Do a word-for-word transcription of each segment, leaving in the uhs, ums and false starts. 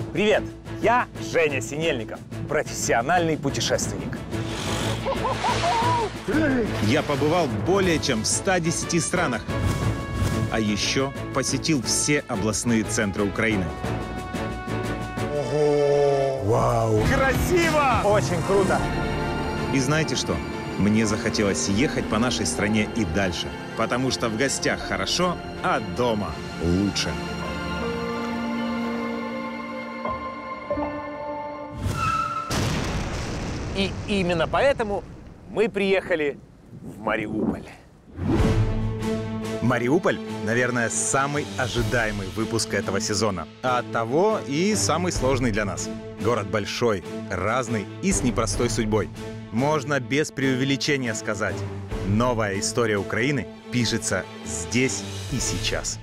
Привет, я Женя Синельников, профессиональный путешественник. Я побывал более чем в ста десяти странах, а еще посетил все областные центры Украины. Ого! Вау! Красиво! Очень круто! И знаете что? Мне захотелось ехать по нашей стране и дальше, потому что в гостях хорошо, а дома лучше. И именно поэтому мы приехали в Мариуполь. Мариуполь, наверное, самый ожидаемый выпуск этого сезона. А оттого и самый сложный для нас. Город большой, разный и с непростой судьбой. Можно без преувеличения сказать, новая история Украины пишется здесь и сейчас.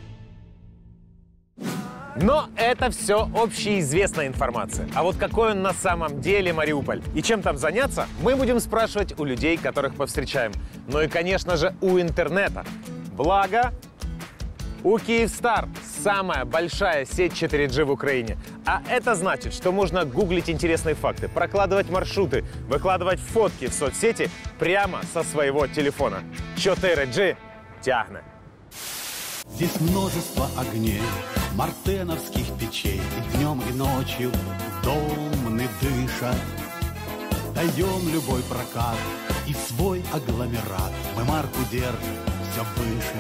Но это все общеизвестная информация. А вот какой он на самом деле Мариуполь и чем там заняться, мы будем спрашивать у людей, которых повстречаем. Ну и, конечно же, у интернета. Благо, у Kyivstar самая большая сеть четыре джи в Украине. А это значит, что можно гуглить интересные факты, прокладывать маршруты, выкладывать фотки в соцсети прямо со своего телефона. четыре джи тягне. Здесь множество огней, мартеновских печей, и днем, и ночью дом не дышат. Даем любой прокат и свой агломерат. Мы марку держим все выше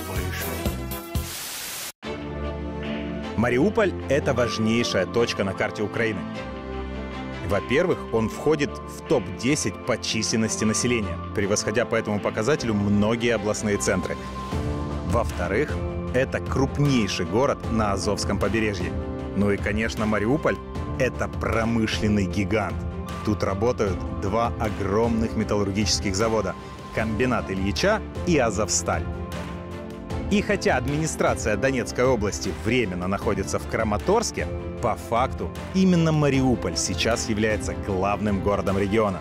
и выше. Мариуполь – это важнейшая точка на карте Украины. Во-первых, он входит в топ десять по численности населения, превосходя по этому показателю многие областные центры. Во-вторых, это крупнейший город на Азовском побережье. Ну и, конечно, Мариуполь – это промышленный гигант. Тут работают два огромных металлургических завода – комбинат Ильича и Азовсталь. И хотя администрация Донецкой области временно находится в Краматорске, по факту именно Мариуполь сейчас является главным городом региона.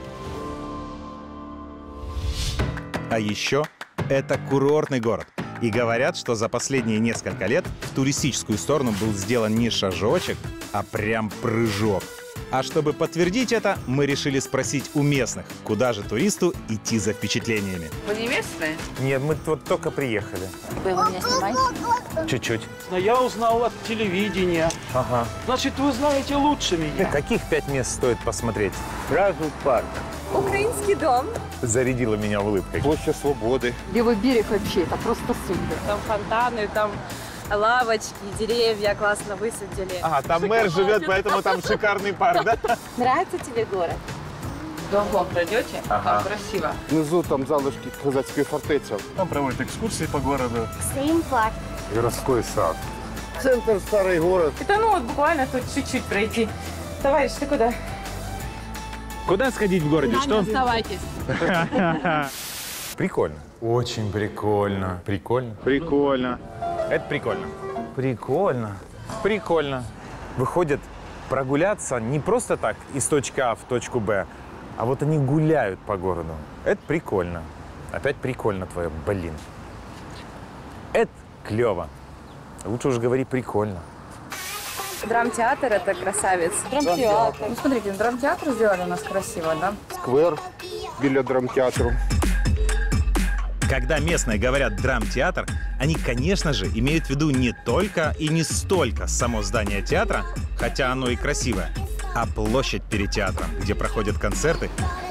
А еще это курортный город. И говорят, что за последние несколько лет в туристическую сторону был сделан не шажочек, а прям прыжок. А чтобы подтвердить это, мы решили спросить у местных, куда же туристу идти за впечатлениями. Вы не местные? Нет, мы вот только приехали. Вы его меня снимаете? Чуть-чуть. Но я узнал от телевидения. Ага. Значит, вы знаете лучше меня. Каких пять мест стоит посмотреть? Сразу парк. Украинский дом. Зарядила меня улыбкой. Площадь Свободы. Левый берег вообще, это просто супер. Там фонтаны, там лавочки, деревья классно высадили. А, там мэр живет, поэтому там шикарный парк, да? Нравится тебе город? Домком пройдете? Ага. Там красиво. Внизу там залишки казацької фортеці. Там проводят экскурсии по городу. Сейм-парк. Городской сад. Центр старый город. Это ну вот буквально тут чуть-чуть пройти. Товарищ, ты куда? Куда сходить в городе? Что? Оставайтесь. Прикольно. Очень прикольно. Прикольно. Прикольно. Это прикольно. Прикольно. Прикольно. Выходят прогуляться не просто так из точки А в точку Б, а вот они гуляют по городу. Это прикольно. Опять прикольно твое, блин. Это клево. Лучше уж говори прикольно. Драмтеатр — это красавец. Драмтеатр. Ну, смотрите, драмтеатр сделали у нас красиво, да? Сквер біля драмтеатру. Когда местные говорят «драмтеатр», они, конечно же, имеют в виду не только и не столько само здание театра, хотя оно и красивое, а площадь перед театром, где проходят концерты,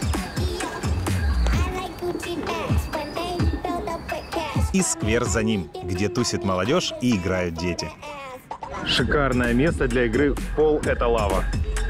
и сквер за ним, где тусит молодежь и играют дети. Шикарное место для игры в пол – это лава.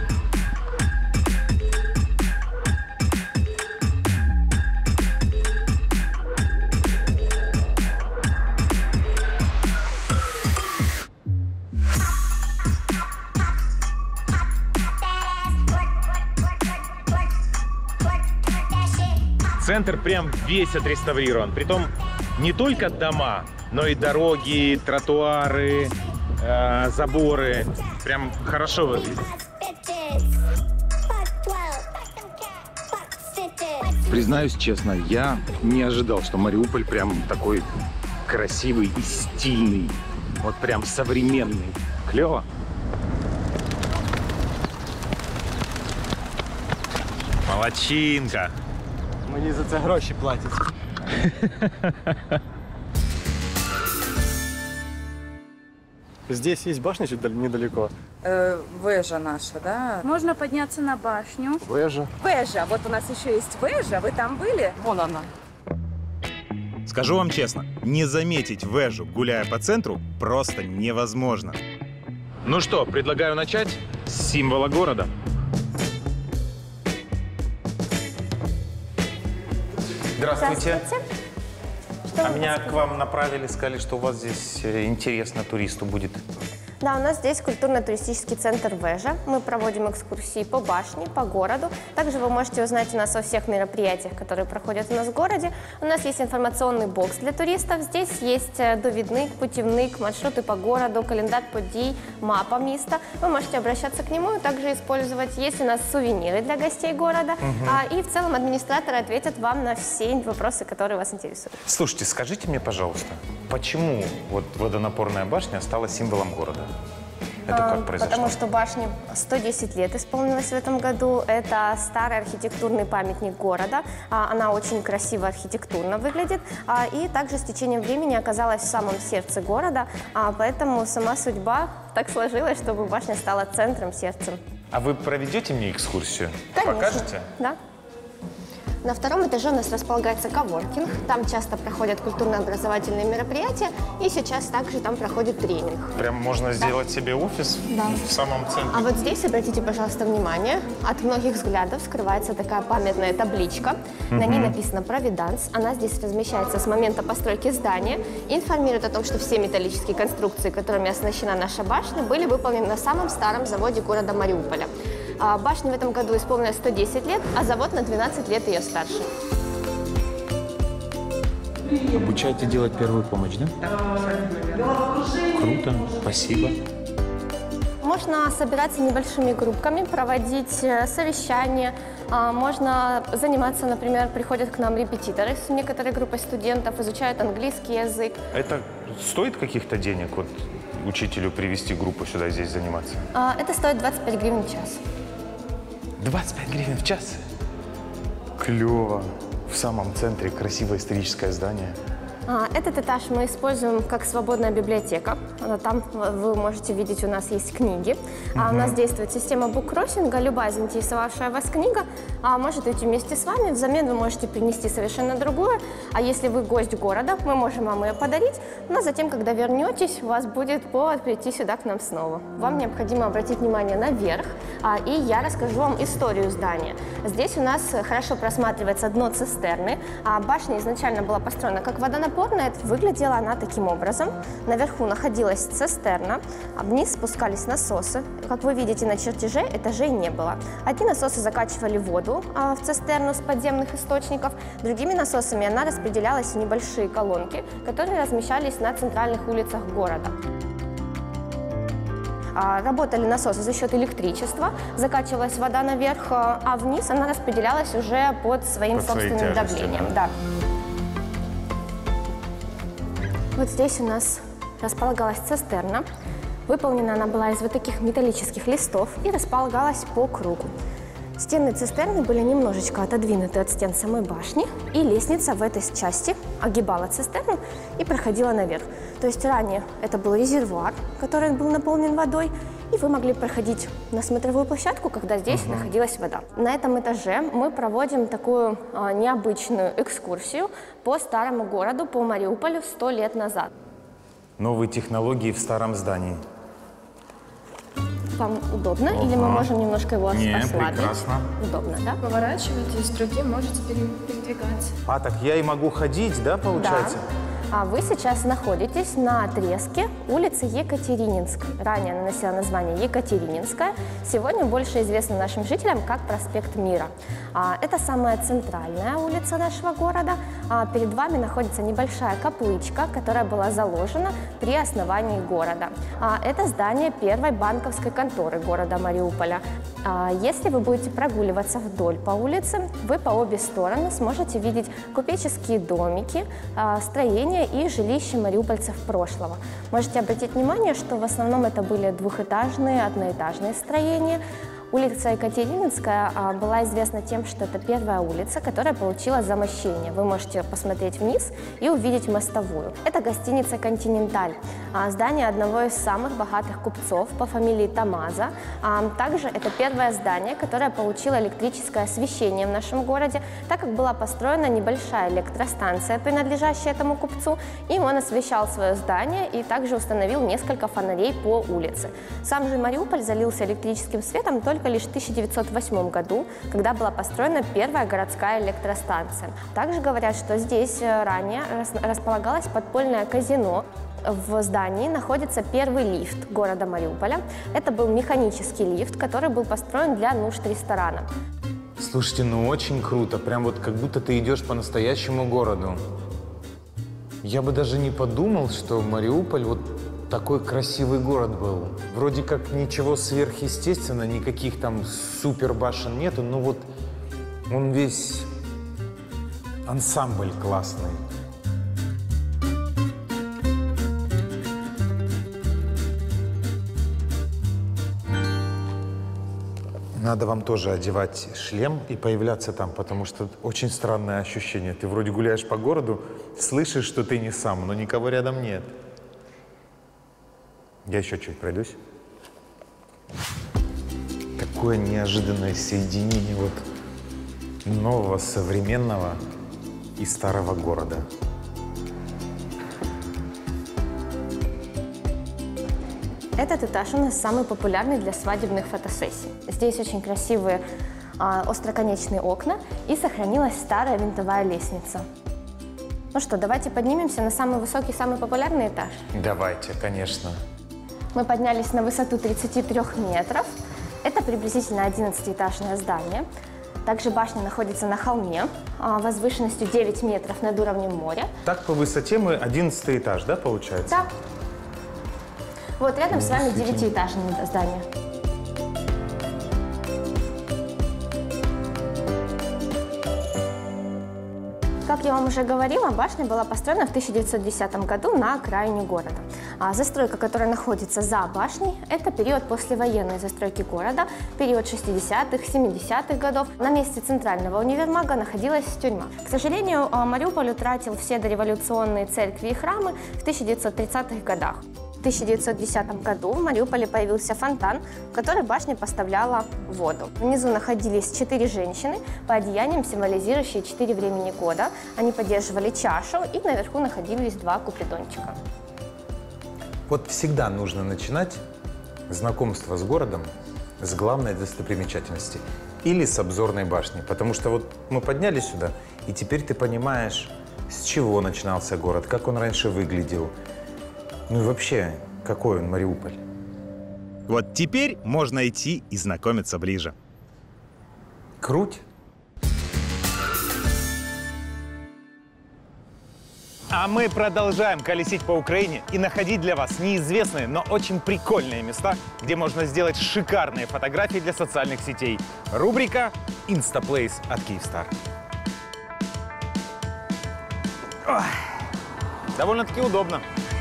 Центр прям весь отреставрирован. Притом не только дома, но и дороги, тротуары, э, заборы. Прям хорошо выглядит. Признаюсь честно, я не ожидал, что Мариуполь прям такой красивый и стильный. Вот прям современный. Клево. Молодчинка. Мені за це гроші платять. Здесь есть башня чуть недалеко. Э, вежа наша, да? Можно подняться на башню. Вежа. Вежа. Вот у нас еще есть вежа. Вы там были? Вон она. Скажу вам честно, не заметить вежу, гуляя по центру, просто невозможно. Ну что, предлагаю начать с символа города. Здравствуйте. А меня к вам направили, сказали, что у вас здесь э, интересно туристу будет. Да, у нас здесь культурно-туристический центр «Вежа». Мы проводим экскурсии по башне, по городу. Также вы можете узнать у нас о всех мероприятиях, которые проходят у нас в городе. У нас есть информационный бокс для туристов. Здесь есть довідник, путевник, маршруты по городу, календарь подій, мапа места. Вы можете обращаться к нему и также использовать. Есть у нас сувениры для гостей города. Угу. А, и в целом администраторы ответят вам на все вопросы, которые вас интересуют. Слушайте, скажите мне, пожалуйста, почему вот водонапорная башня стала символом города? Это как произошло? Потому что башне сто десять лет исполнилось в этом году. Это старый архитектурный памятник города. Она очень красиво архитектурно выглядит. И также с течением времени оказалась в самом сердце города. Поэтому сама судьба так сложилась, чтобы башня стала центром, сердцем. А вы проведете мне экскурсию? Конечно. Покажете? Да. На втором этаже у нас располагается коворкинг. Там часто проходят культурно-образовательные мероприятия. И сейчас также там проходит тренинг. Прям можно да. сделать себе офис да. в самом центре. А вот здесь, обратите, пожалуйста, внимание, от многих взглядов скрывается такая памятная табличка. Угу. На ней написано «Провиданс». Она здесь размещается с момента постройки здания и информирует о том, что все металлические конструкции, которыми оснащена наша башня, были выполнены на самом старом заводе города Мариуполя. Башне в этом году исполнилось сто десять лет, а завод на двенадцать лет ее старше. Обучаете делать первую помощь, да? Да. Круто, спасибо. Можно собираться небольшими группками, проводить совещания. Можно заниматься, например, приходят к нам репетиторы с некоторой группой студентов, изучают английский язык. Это стоит каких-то денег, вот, учителю привести группу сюда здесь заниматься? Это стоит двадцать пять гривен в час. двадцать пять гривен в час? Клево. В самом центре красивое историческое здание. Этот этаж мы используем как свободная библиотека. Там вы можете видеть, у нас есть книги. Uh-huh. У нас действует система буккроссинга. Любая заинтересовавшая вас книга может идти вместе с вами. Взамен вы можете принести совершенно другую. А если вы гость города, мы можем вам ее подарить. Но затем, когда вернетесь, у вас будет повод прийти сюда к нам снова. Вам необходимо обратить внимание наверх. И я расскажу вам историю здания. Здесь у нас хорошо просматривается дно цистерны. Башня изначально была построена как водонапорная. Выглядела она таким образом. Наверху находилась цистерна, а вниз спускались насосы. Как вы видите на чертеже, этажей не было. Одни насосы закачивали воду а, в цистерну с подземных источников, другими насосами она распределялась в небольшие колонки, которые размещались на центральных улицах города. Работали насосы за счет электричества, закачивалась вода наверх, а вниз она распределялась уже под своим под собственным давлением. Да. Вот здесь у нас располагалась цистерна. Выполнена она была из вот таких металлических листов и располагалась по кругу. Стены цистерны были немножечко отодвинуты от стен самой башни, и лестница в этой части огибала цистерну и проходила наверх. То есть ранее это был резервуар, который был наполнен водой, и вы могли проходить на смотровую площадку, когда здесь uh-huh. находилась вода. На этом этаже мы проводим такую а, необычную экскурсию по старому городу, по Мариуполю сто лет назад. Новые технологии в старом здании. Вам удобно? Ага. Или мы можем немножко его Не, ослабить? Прекрасно. Удобно, да? Поворачиваетесь, другим можете передвигаться. А, так я и могу ходить, да, получается? Да. А вы сейчас находитесь на отрезке улицы Екатерининской. Ранее она носила название Екатерининская. Сегодня больше известна нашим жителям как проспект Мира. Это самая центральная улица нашего города. Перед вами находится небольшая каплычка, которая была заложена при основании города. Это здание первой банковской конторы города Мариуполя. Если вы будете прогуливаться вдоль по улице, вы по обе стороны сможете видеть купеческие домики, строения и жилища мариупольцев прошлого. Можете обратить внимание, что в основном это были двухэтажные, одноэтажные строения. Улица Екатерининская а, была известна тем, что это первая улица, которая получила замощение. Вы можете посмотреть вниз и увидеть мостовую. Это гостиница «Континенталь», а, здание одного из самых богатых купцов по фамилии Тамаза. А, также это первое здание, которое получило электрическое освещение в нашем городе, так как была построена небольшая электростанция, принадлежащая этому купцу, и он освещал свое здание и также установил несколько фонарей по улице. Сам же Мариуполь залился электрическим светом только лишь в тысяча девятьсот восьмом году, когда была построена первая городская электростанция. Также говорят, что здесь ранее располагалось подпольное казино. В здании находится первый лифт города Мариуполя. Это был механический лифт, который был построен для нужд ресторана. Слушайте, ну очень круто. Прям вот как будто ты идешь по настоящему городу. Я бы даже не подумал, что Мариуполь вот такой красивый город был. Вроде как ничего сверхъестественного, никаких там супер башен нету, но вот он весь ансамбль классный. Надо вам тоже одевать шлем и появляться там, потому что очень странное ощущение. Ты вроде гуляешь по городу, слышишь, что ты не сам, но никого рядом нет. Я еще чуть пройдусь. Такое неожиданное соединение вот нового, современного и старого города. Этот этаж у нас самый популярный для свадебных фотосессий. Здесь очень красивые а, остроконечные окна и сохранилась старая винтовая лестница. Ну что, давайте поднимемся на самый высокий, самый популярный этаж. Давайте, конечно. Мы поднялись на высоту тридцати трёх метров. Это приблизительно одиннадцатиэтажное здание. Также башня находится на холме, возвышенностью девять метров над уровнем моря. Так по высоте мы одиннадцатый этаж, да, получается? Да. Вот рядом с вами девятиэтажное здание. Как я вам уже говорила, башня была построена в тысяча девятьсот десятом году на окраине города. А застройка, которая находится за башней, это период послевоенной застройки города, период шестидесятых, семидесятых годов. На месте центрального универмага находилась тюрьма. К сожалению, Мариуполь утратил все дореволюционные церкви и храмы в тысяча девятьсот тридцатых годах. В тысяча девятьсот десятом году в Мариуполе появился фонтан, в который башня поставляла воду. Внизу находились четыре женщины, по одеяниям символизирующие четыре времени года. Они поддерживали чашу, и наверху находились два купидончика. Вот всегда нужно начинать знакомство с городом с главной достопримечательности или с обзорной башни. Потому что вот мы поднялись сюда, и теперь ты понимаешь, с чего начинался город, как он раньше выглядел. Ну и вообще, какой он Мариуполь? Вот теперь можно идти и знакомиться ближе. Круть. А мы продолжаем колесить по Украине и находить для вас неизвестные, но очень прикольные места, где можно сделать шикарные фотографии для социальных сетей. Рубрика «Instaplace» от Kyivstar. Ой, довольно-таки удобно.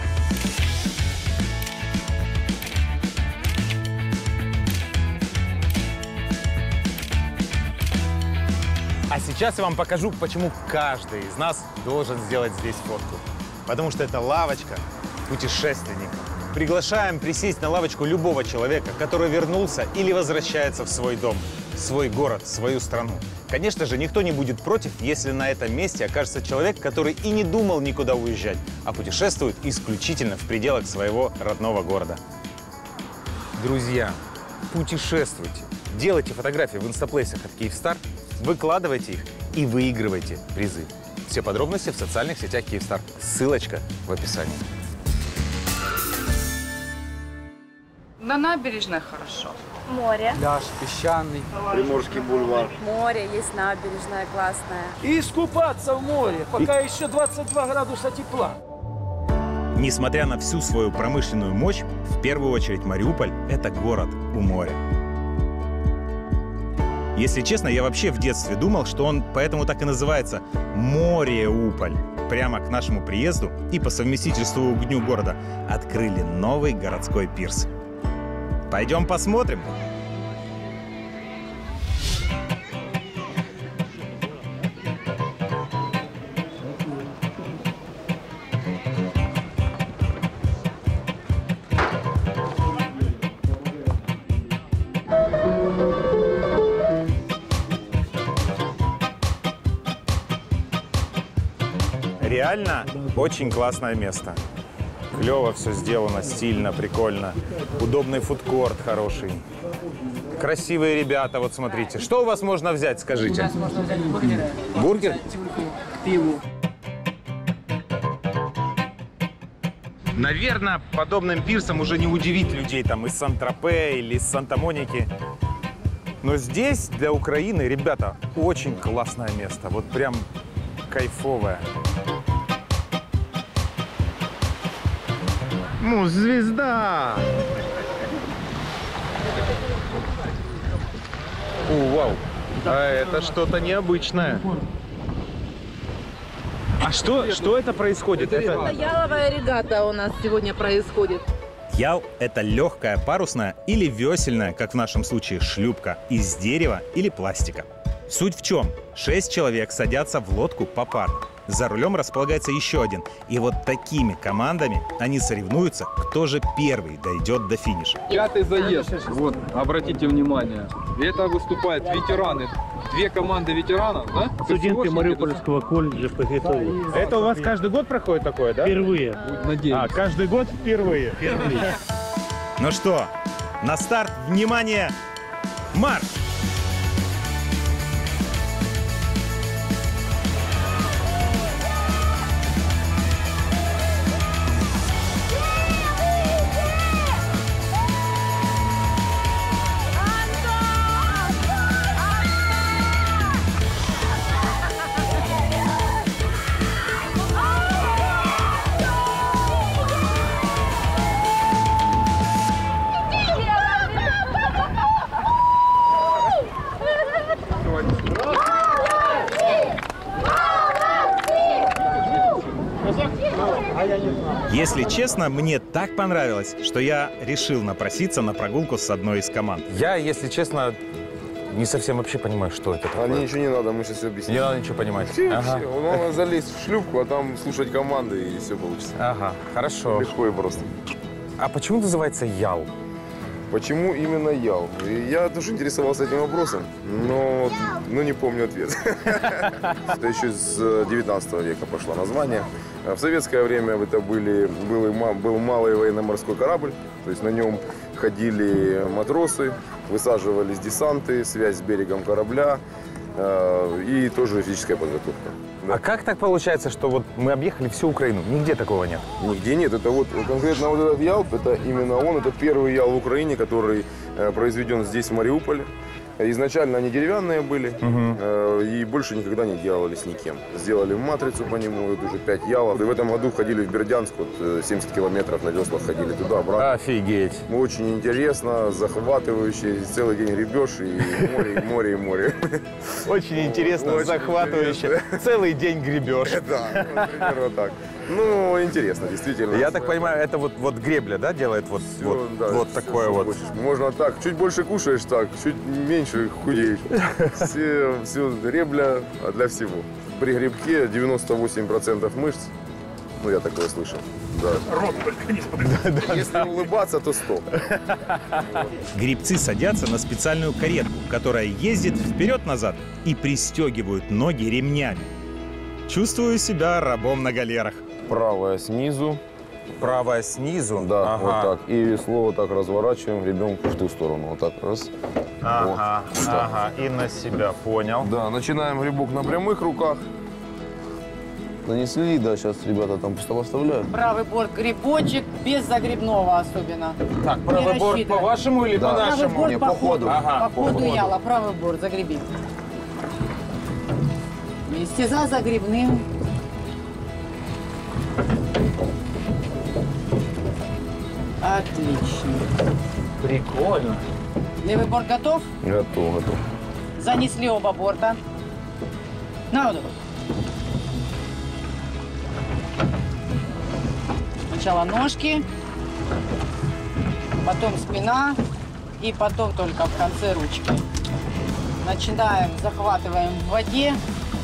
А сейчас я вам покажу, почему каждый из нас должен сделать здесь фотку. Потому что это лавочка путешественника. Приглашаем присесть на лавочку любого человека, который вернулся или возвращается в свой дом, в свой город, в свою страну. Конечно же, никто не будет против, если на этом месте окажется человек, который и не думал никуда уезжать, а путешествует исключительно в пределах своего родного города. Друзья, путешествуйте, делайте фотографии в инстаплейсах от Kyivstar, выкладывайте их и выигрывайте призы. Все подробности в социальных сетях Kyivstar. Ссылочка в описании. На набережной хорошо. Море. Пляж песчаный. Приморский бульвар. Море, есть набережная классная. И искупаться в море, пока еще двадцать два градуса тепла. Несмотря на всю свою промышленную мощь, в первую очередь Мариуполь – это город у моря. Если честно, я вообще в детстве думал, что он поэтому так и называется Мореуполь. Прямо к нашему приезду и по совместительству к Дню города открыли новый городской пирс. Пойдем посмотрим. Реально очень классное место. Клево все сделано, стильно, прикольно. Удобный фудкорт хороший. Красивые ребята, вот смотрите. Что у вас можно взять, скажите? У нас можно взять бургеры. Бургер? К пиву. Наверное, подобным пирсом уже не удивить людей там из Сан-Тропе или из Санта-Моники. Но здесь для Украины, ребята, очень классное место. Вот прям кайфовое. Ну, звезда! О, вау! А это что-то необычное. А что, что это происходит? Это, это яловая регата у нас сегодня происходит. Ял – это легкая парусная или весельная, как в нашем случае, шлюпка из дерева или пластика. Суть в чем? Шесть человек садятся в лодку попарно. За рулем располагается еще один. И вот такими командами они соревнуются, кто же первый дойдет до финиша. Пятый заезд. Вот, обратите внимание. Это выступают ветераны. Две команды ветеранов, да? Студенты Мариупольского колледжа ПГТУ. Это у вас каждый год проходит такое, да? Впервые. Надеюсь. А, каждый год впервые? Впервые. Ну что, на старт, внимание, марш! Если честно, мне так понравилось, что я решил напроситься на прогулку с одной из команд. Я, если честно, не совсем вообще понимаю, что это такое. А ничего не надо, мы сейчас все объясним. Не надо ничего понимать. Все, Ага. все. Надо залезть в шлюпку, а там слушать команды, и все получится. Ага, хорошо. Легко и просто. А почему называется ял? Почему именно ял? И я тоже интересовался этим вопросом, но, но не помню ответ. Это еще с девятнадцатого века пошло название. В советское время это были, был, был малый военно-морской корабль, то есть на нем ходили матросы, высаживались десанты, связь с берегом корабля э, и тоже физическая подготовка. Да. А как так получается, что вот мы объехали всю Украину? Нигде такого нет? Нигде нет. Это вот конкретно вот этот ялп, это именно он, это первый ял в Украине, который э, произведен здесь, в Мариуполе. Изначально они деревянные были, Угу. э, и больше никогда не делались никем. Сделали матрицу по нему, вот уже пять ялов. И в этом году ходили в Бердянск, вот э, семьдесят километров на веслах ходили туда-обратно. Офигеть. Очень интересно, захватывающе, целый день гребешь, и море, и море, и море. Очень интересно, Очень захватывающе. интересно. Целый день гребешь. Да, ну, примерно так. Ну, интересно, действительно. Я так понимаю, это вот, вот гребля, да, делает вот, Всё, вот, да, вот всё, такое что вот. хочешь. Можно так, чуть больше кушаешь так, чуть меньше худеешь. Все, все ребля для всего. При гребке девяносто восемь процентов мышц. Ну, я такое слышал. Да. Рот только не Если улыбаться, то сто. Гребцы садятся на специальную каретку, которая ездит вперед-назад и пристегивают ноги ремнями. Чувствую себя рабом на галерах. Правая снизу. Правая снизу. Да, Ага. вот так. И весло вот так разворачиваем, гребем в ту сторону. Вот так, раз. Ага, Вот, вот так. ага, и на себя, понял. Да, начинаем гребок на прямых руках. Нанесли, да, сейчас ребята там просто поставляют. Правый борт грибочек, без загребного особенно. Так, правый борт по вашему или Да. по Правый нашему? борт Не, по по ходу. ходу. Ага, по по ходу ходу. яла, правый борт загреби. Вместе за загребным. Отлично. Прикольно. Левый борт готов? Готов, готов. Занесли оба борта. На воду. Сначала ножки, потом спина и потом только в конце ручки. Начинаем, захватываем в воде.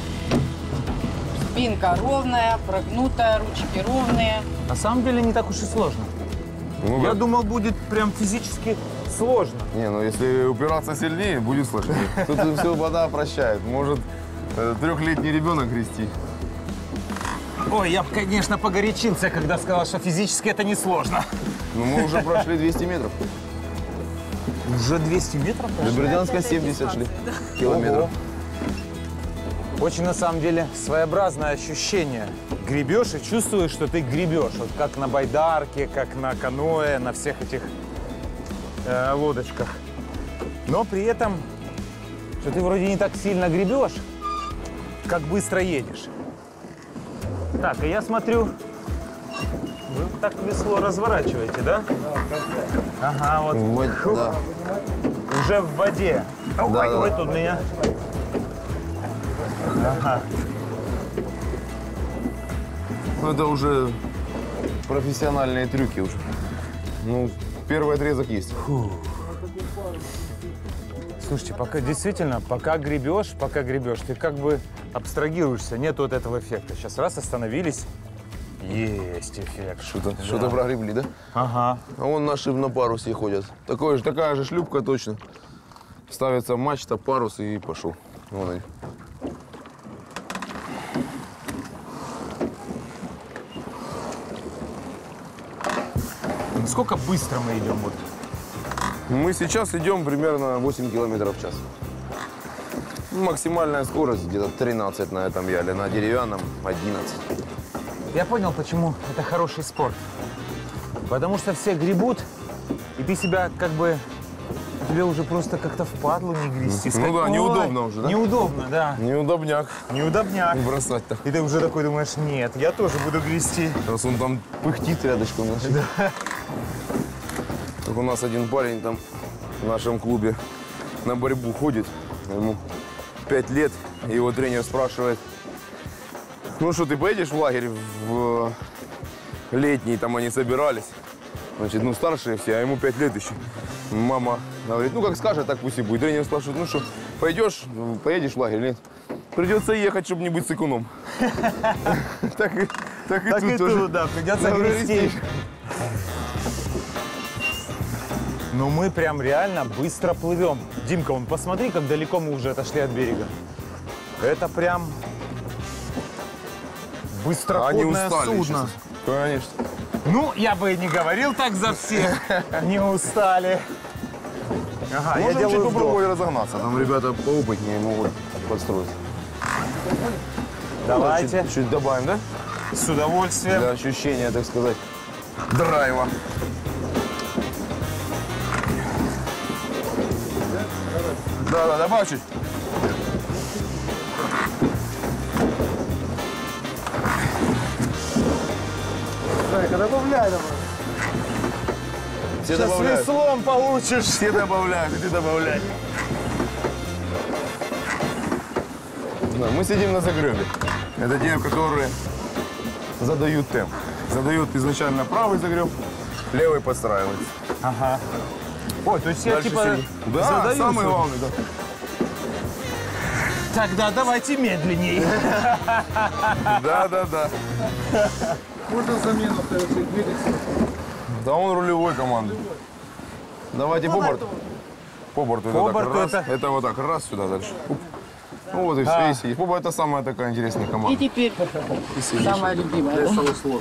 Спинка ровная, прогнутая, ручки ровные. На самом деле не так уж и сложно. Ну, Я да. думал, будет прям физически сложно. Не, ну если упираться сильнее, будет сложнее. Тут все вода прощает. Может э, трехлетний ребенок грести. Ой, я бы, конечно, погорячился, когда сказал, что физически это несложно. Ну, мы уже прошли двести метров. Уже двести метров? До Бердянска семьдесят шли километров. Ого. Очень, на самом деле, своеобразное ощущение. Гребешь и чувствуешь, что ты гребешь. Вот как на байдарке, как на каноэ, на всех этих э, лодочках. Но при этом, что ты вроде не так сильно гребешь, как быстро едешь. Так, и я смотрю, вы так весло разворачиваете, да? Ага, вот. Вот, Фух. да. Уже в воде. Да, Ой, да. ой, тут меня. Ага. Ну, это уже профессиональные трюки уже. Ну, первый отрезок есть. Фу. Слушайте, пока действительно, пока гребешь, пока гребешь, ты как бы абстрагируешься, нет вот этого эффекта. Сейчас раз остановились, есть эффект. Что-то Да. что-то прогребли, да? Ага. А вон наши на парусе ходят. Такое же, такая же шлюпка точно. Ставится мачта, парус и пошел. Вон они. Насколько быстро мы идем? Вот? Мы сейчас идем примерно восемь километров в час. Максимальная скорость где-то тринадцать на этом яле, на деревянном одиннадцать. Я понял, почему это хороший спорт. Потому что все гребут, и ты себя как бы, тебе уже просто как-то впадлу не грести. Ну да, Ой, неудобно уже, да? Неудобно, да. Неудобняк. Неудобняк. Не бросать-то. И ты уже такой думаешь, нет, я тоже буду грести. Раз он там пыхтит рядышком. Да. Так у нас один парень там в нашем клубе на борьбу ходит. Ему пять лет, и его тренер спрашивает: ну что, ты поедешь в лагерь в летний, там они собирались. Значит, ну старшие все, а ему пять лет еще. Мама говорит, ну как скажет, так пусть и будет. Тренер спрашивает, ну что, пойдешь, поедешь в лагерь, нет? Придется ехать, чтобы не быть сыкуном. Так и Так и тут, да, придется грести. Ну мы прям реально быстро плывем. Димка, вон посмотри, как далеко мы уже отошли от берега. Это прям быстроходное судно. Конечно. Ну, я бы и не говорил так за всех. Не устали. Ага, я Можем делаю чуть вдох. попробовать разогнаться. Там ребята поопытнее могут подстроить. Давайте. Чуть, чуть добавим, да? С удовольствием. Для ощущения, так сказать, драйва. Да, да, добавь чуть. Дай-ка, добавляй, давай. Все Сейчас добавляют. веслом получишь. Все добавляют, и ты добавляй. Да, мы сидим на загребе. Это те, которые задают темп. Задают изначально правый загреб, левый подстраивается. Ага. Ой, то есть я Дальше типа сильнее. Да, задаю самый свой- главный, да. Тогда давайте медленнее. Да, да, да. Можно замену двигателя? Да он рулевой команды. Давайте по борту. По борту По это так борту раз. это- Это вот так, раз сюда дальше. Уп. Ну вот и все, А. и сидишь. По борту это самая такая интересная И команда. теперь самая любимая.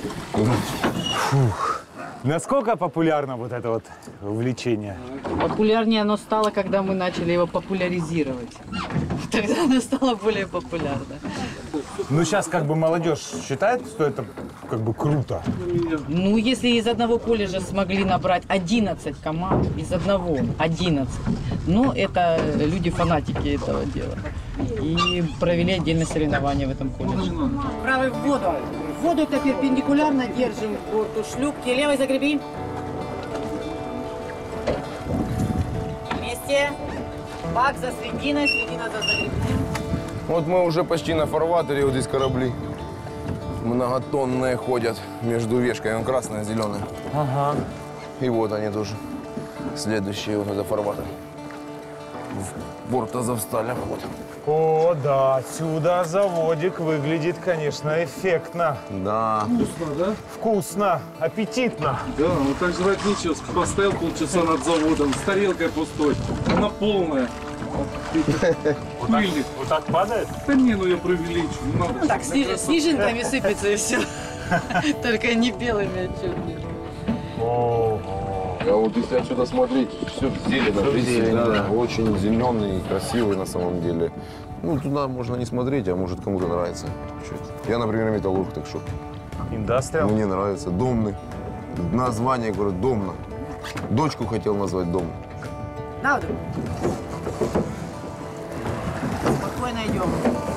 Насколько популярно вот это вот увлечение? Популярнее оно стало, когда мы начали его популяризировать. Тогда оно стало более популярно. Ну, сейчас как бы молодежь считает, что это как бы круто. Ну, если из одного колледжа смогли набрать одиннадцать команд, из одного одиннадцать, ну, это люди-фанатики этого дела. И провели отдельное соревнование в этом колледже. Правый в воду. В воду-то перпендикулярно держим к борту шлюпки. Левый загреби. Вместе. Бак за срединой, средина за загреблением. Вот мы уже почти на фарватере, вот здесь корабли многотонные ходят между вешкой. Он красная, зеленая. Ага. И вот они тоже. Следующие, вот это фарватер. В борт Азовсталь вход. О, да, отсюда заводик выглядит, конечно, эффектно. Да. Вкусно, да? Вкусно, аппетитно. Да, вот так жрать нечего. Поставил полчаса над заводом с тарелкой пустой. Она полная. Пыльник. Вот так падает? Да не, ну я преувеличу. Ну так, сниж, снежинками сыпется и все. Только не белыми, а черными. А вот если отсюда смотреть, все зелено, зелень, да, да. очень зеленый, красивый на самом деле. Ну, туда можно не смотреть, а может кому-то нравится. Чуть. Я, например, металлург, так что. Индастриал? Мне нравится. Домный. Название, говорю, Домна. Дочку хотел назвать Дом. Да, вдруг? Спокойно идем.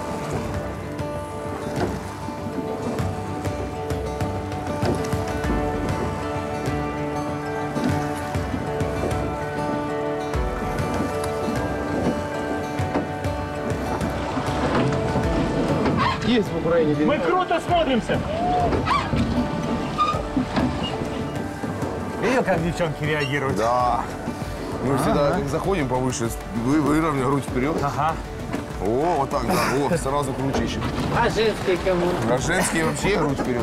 Есть в Украине. Мы круто смотримся! Видел, как девчонки реагируют? Да. Мы Ага. всегда, как заходим повыше, вы выровняем грудь вперед. Ага. О, вот так, да. О, сразу круче еще. А женские кому? А женские вообще грудь вперед.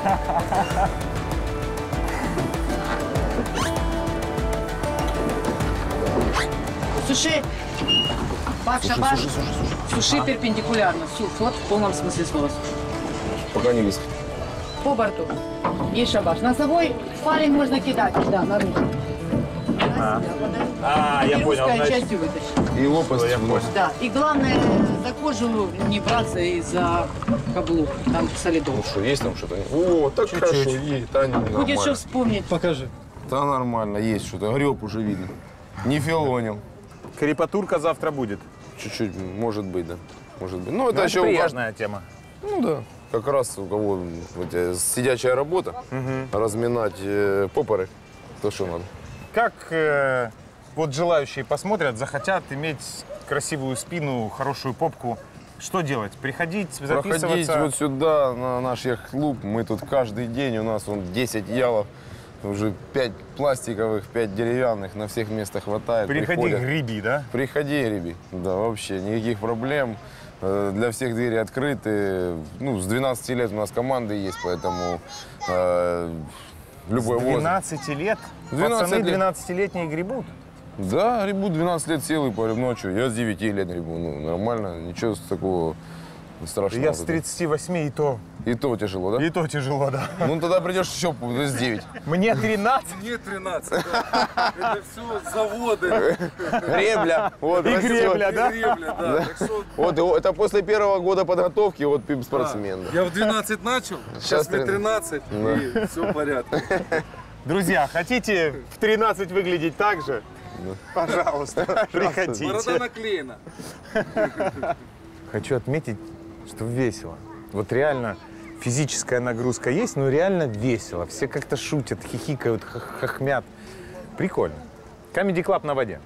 Суши. Пак, Суши, шабаш. суши, суши, суши. Суши перпендикулярно. Су- Вот в полном смысле слова. Пока не виск. По борту. И шабаш. Носовой фаринг можно кидать. Да, наружу. А, я И понял. русская Значит, частью вытащить. И лопасть. я понял. Да. И главное, за кожу не браться и за каблук. Там солидов. Ну что, есть там что-то? О, так Чуть-чуть. хорошо, есть. Да, Будет нормально. что вспомнить. Покажи. Да, нормально, есть что-то. Греб уже видно. Не филонил. Крепатурка завтра будет. Чуть-чуть, может быть, да. Может быть. Ну, это Ну, еще у приятная тема. каждого- Ну да. Как раз у кого вот, э, сидячая работа, разминать э, попоры, то, что надо. Как э, вот желающие посмотрят, захотят иметь красивую спину, хорошую попку, что делать? Приходить, записываться? Проходить вот сюда, на наш яхт-клуб. Мы тут каждый день, у нас вон десять ялов, уже пять пластиковых, пять деревянных, на всех местах хватает. Приходи, приходят. греби, да? Приходи, ребят. Да, вообще, никаких проблем. Э, Для всех двери открыты. Ну, с двенадцати лет у нас команды есть, поэтому э, любой С возраст. двенадцати лет? двенадцать Пацаны лет. двенадцатилетние гребут? Да, гребу двенадцать лет сел и парю ночью. Я с девяти лет гребу. Ну, нормально, ничего такого страшного. Я с тридцати восьми и то. И то тяжело, да? И то тяжело, да. Ну, тогда придешь еще с девять. Мне тринадцать. Мне тринадцать. да. Это все заводы. Гребля. Вот, И растет. гребля, да? Гребля, да. Так что, Вот, и это после первого года подготовки, вот пип спортсмен. да. я в двенадцать начал, Сейчас сейчас мне тринадцать. тринадцать, и все в порядке. Друзья, хотите в тринадцать выглядеть так же? Пожалуйста, приходите. Борода наклеена. Хочу отметить, что весело. Вот реально физическая нагрузка есть, но реально весело. Все как-то шутят, хихикают, хох- хохмят. Прикольно. Comedy Club на воде.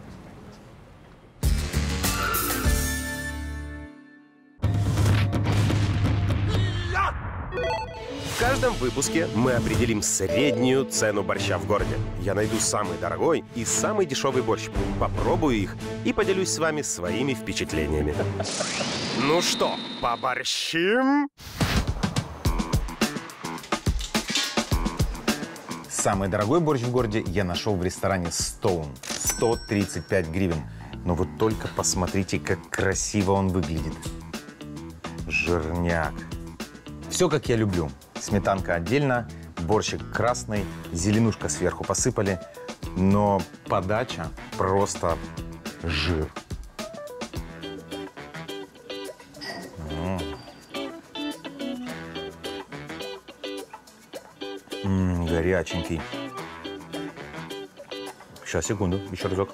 В каждом выпуске мы определим среднюю цену борща в городе. Я найду самый дорогой и самый дешевый борщ, попробую их и поделюсь с вами своими впечатлениями. Ну что, поборщим? Самый дорогой борщ в городе я нашел в ресторане Stone. сто тридцать пять гривен. Но вот только посмотрите, как красиво он выглядит. Жирняк. Все, как я люблю. Сметанка отдельно, борщик красный, зеленушка сверху посыпали. Но подача просто жир. М. М, горяченький. Сейчас, секунду, еще разок.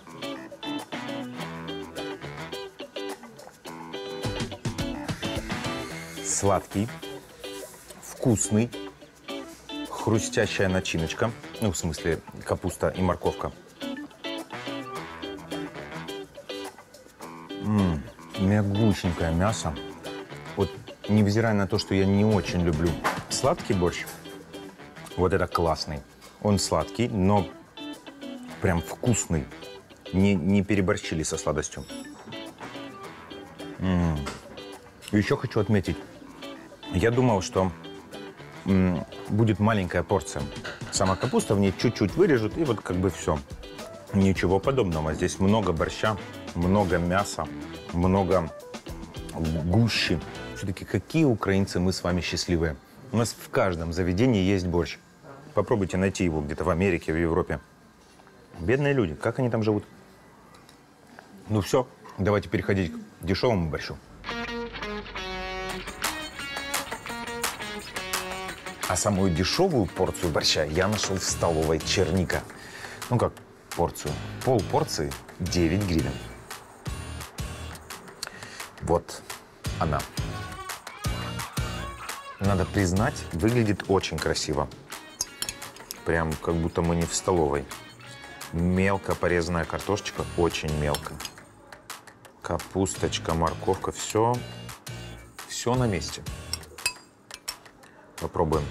Сладкий, вкусный, хрустящая начиночка. Ну, в смысле, капуста и морковка. М, мягусенькое мясо. Вот, невзирая на то, что я не очень люблю сладкий борщ, вот это классный. Он сладкий, но прям вкусный. Не, не переборщили со сладостью. М. И еще хочу отметить, я думал, что м, будет маленькая порция. Сама капуста в ней чуть-чуть вырежут, и вот как бы все. Ничего подобного. Здесь много борща, много мяса, много гущи. Все-таки какие украинцы мы с вами счастливые. У нас в каждом заведении есть борщ. Попробуйте найти его где-то в Америке, в Европе. Бедные люди, как они там живут? Ну все, давайте переходить к дешевому борщу. А самую дешевую порцию борща я нашел в столовой «Черника». Ну как порцию? Пол порции девять гривен. Вот она. Надо признать, выглядит очень красиво. Прям как будто мы не в столовой. Мелко порезанная картошечка, очень мелко. Капусточка, морковка, все, все на месте. Попробуем.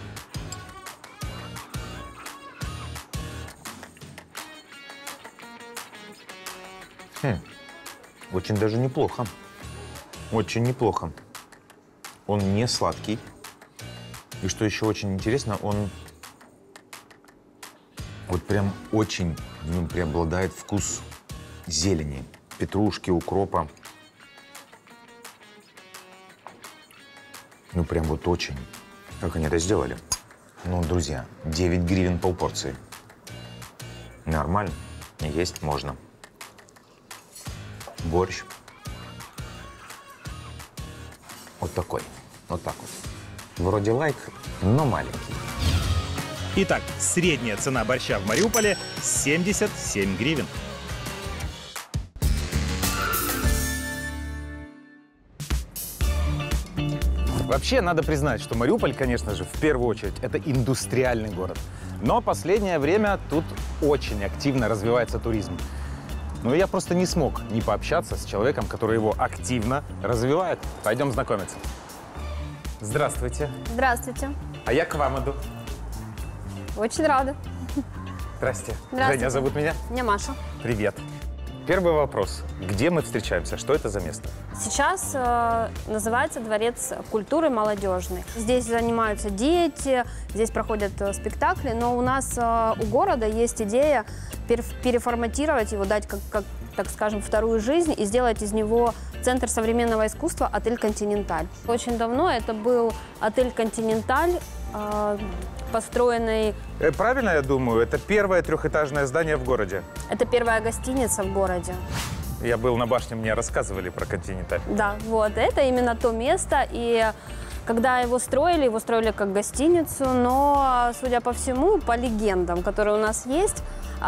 Хм, очень даже неплохо. Очень неплохо. Он не сладкий. И что еще очень интересно, он вот прям очень в нем преобладает вкус зелени, петрушки, укропа. Ну прям вот очень. Как они это сделали? Ну, друзья, девять гривен полпорции. Нормально. Есть можно. Борщ. Вот такой. Вот так вот. Вроде лайк, но маленький. Итак, средняя цена борща в Мариуполе семьдесят семь гривен. Вообще, надо признать, что Мариуполь, конечно же, в первую очередь, это индустриальный город. Но последнее время тут очень активно развивается туризм. Но я просто не смог не пообщаться с человеком, который его активно развивает. Пойдем знакомиться. Здравствуйте. Здравствуйте. А я к вам иду. Очень рада. Здрасте. Здравствуйте. Женя зовут меня. Меня Маша. Привет. Первый вопрос. Где мы встречаемся? Что это за место? Сейчас э, называется Дворец культуры молодежный. Здесь занимаются дети, здесь проходят э, спектакли, но у нас э, у города есть идея пер переформатировать его, дать, как, как, так скажем, вторую жизнь и сделать из него центр современного искусства «Отель Континенталь». Очень давно это был отель «Континенталь», э, построенный... Правильно я думаю, это первое трехэтажное здание в городе? Это первая гостиница в городе. Я был на башне, мне рассказывали про «Континенталь». Да, вот, это именно то место, и когда его строили, его строили как гостиницу, но, судя по всему, по легендам, которые у нас есть,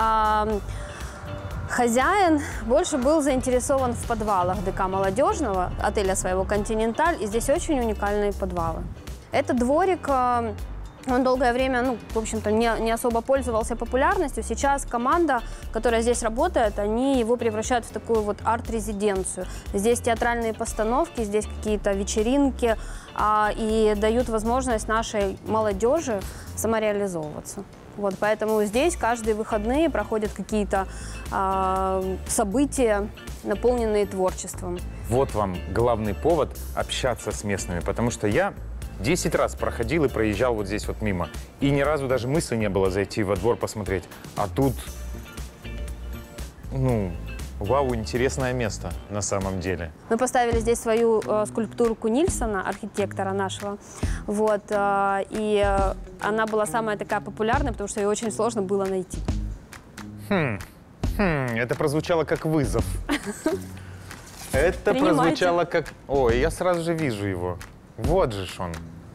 хозяин больше был заинтересован в подвалах ДК молодежного, отеля своего «Континенталь», и здесь очень уникальные подвалы. Это дворик... Он долгое время, ну, в общем-то, не, не особо пользовался популярностью. Сейчас команда, которая здесь работает, они его превращают в такую вот арт-резиденцию. Здесь театральные постановки, здесь какие-то вечеринки, а, и дают возможность нашей молодежи самореализовываться. Вот, поэтому здесь каждые выходные проходят какие-то а, события, наполненные творчеством. Вот вам главный повод общаться с местными, потому что я... Десять раз проходил и проезжал вот здесь вот мимо. И ни разу даже мысли не было зайти во двор посмотреть. А тут, ну, вау, интересное место на самом деле. Мы поставили здесь свою э, скульптурку Нильсона, архитектора нашего. Вот, э, и э, она была самая такая популярная, потому что ее очень сложно было найти. Хм, хм, это прозвучало как вызов. Это прозвучало как... Ой, я сразу же вижу его. Вот же ж он.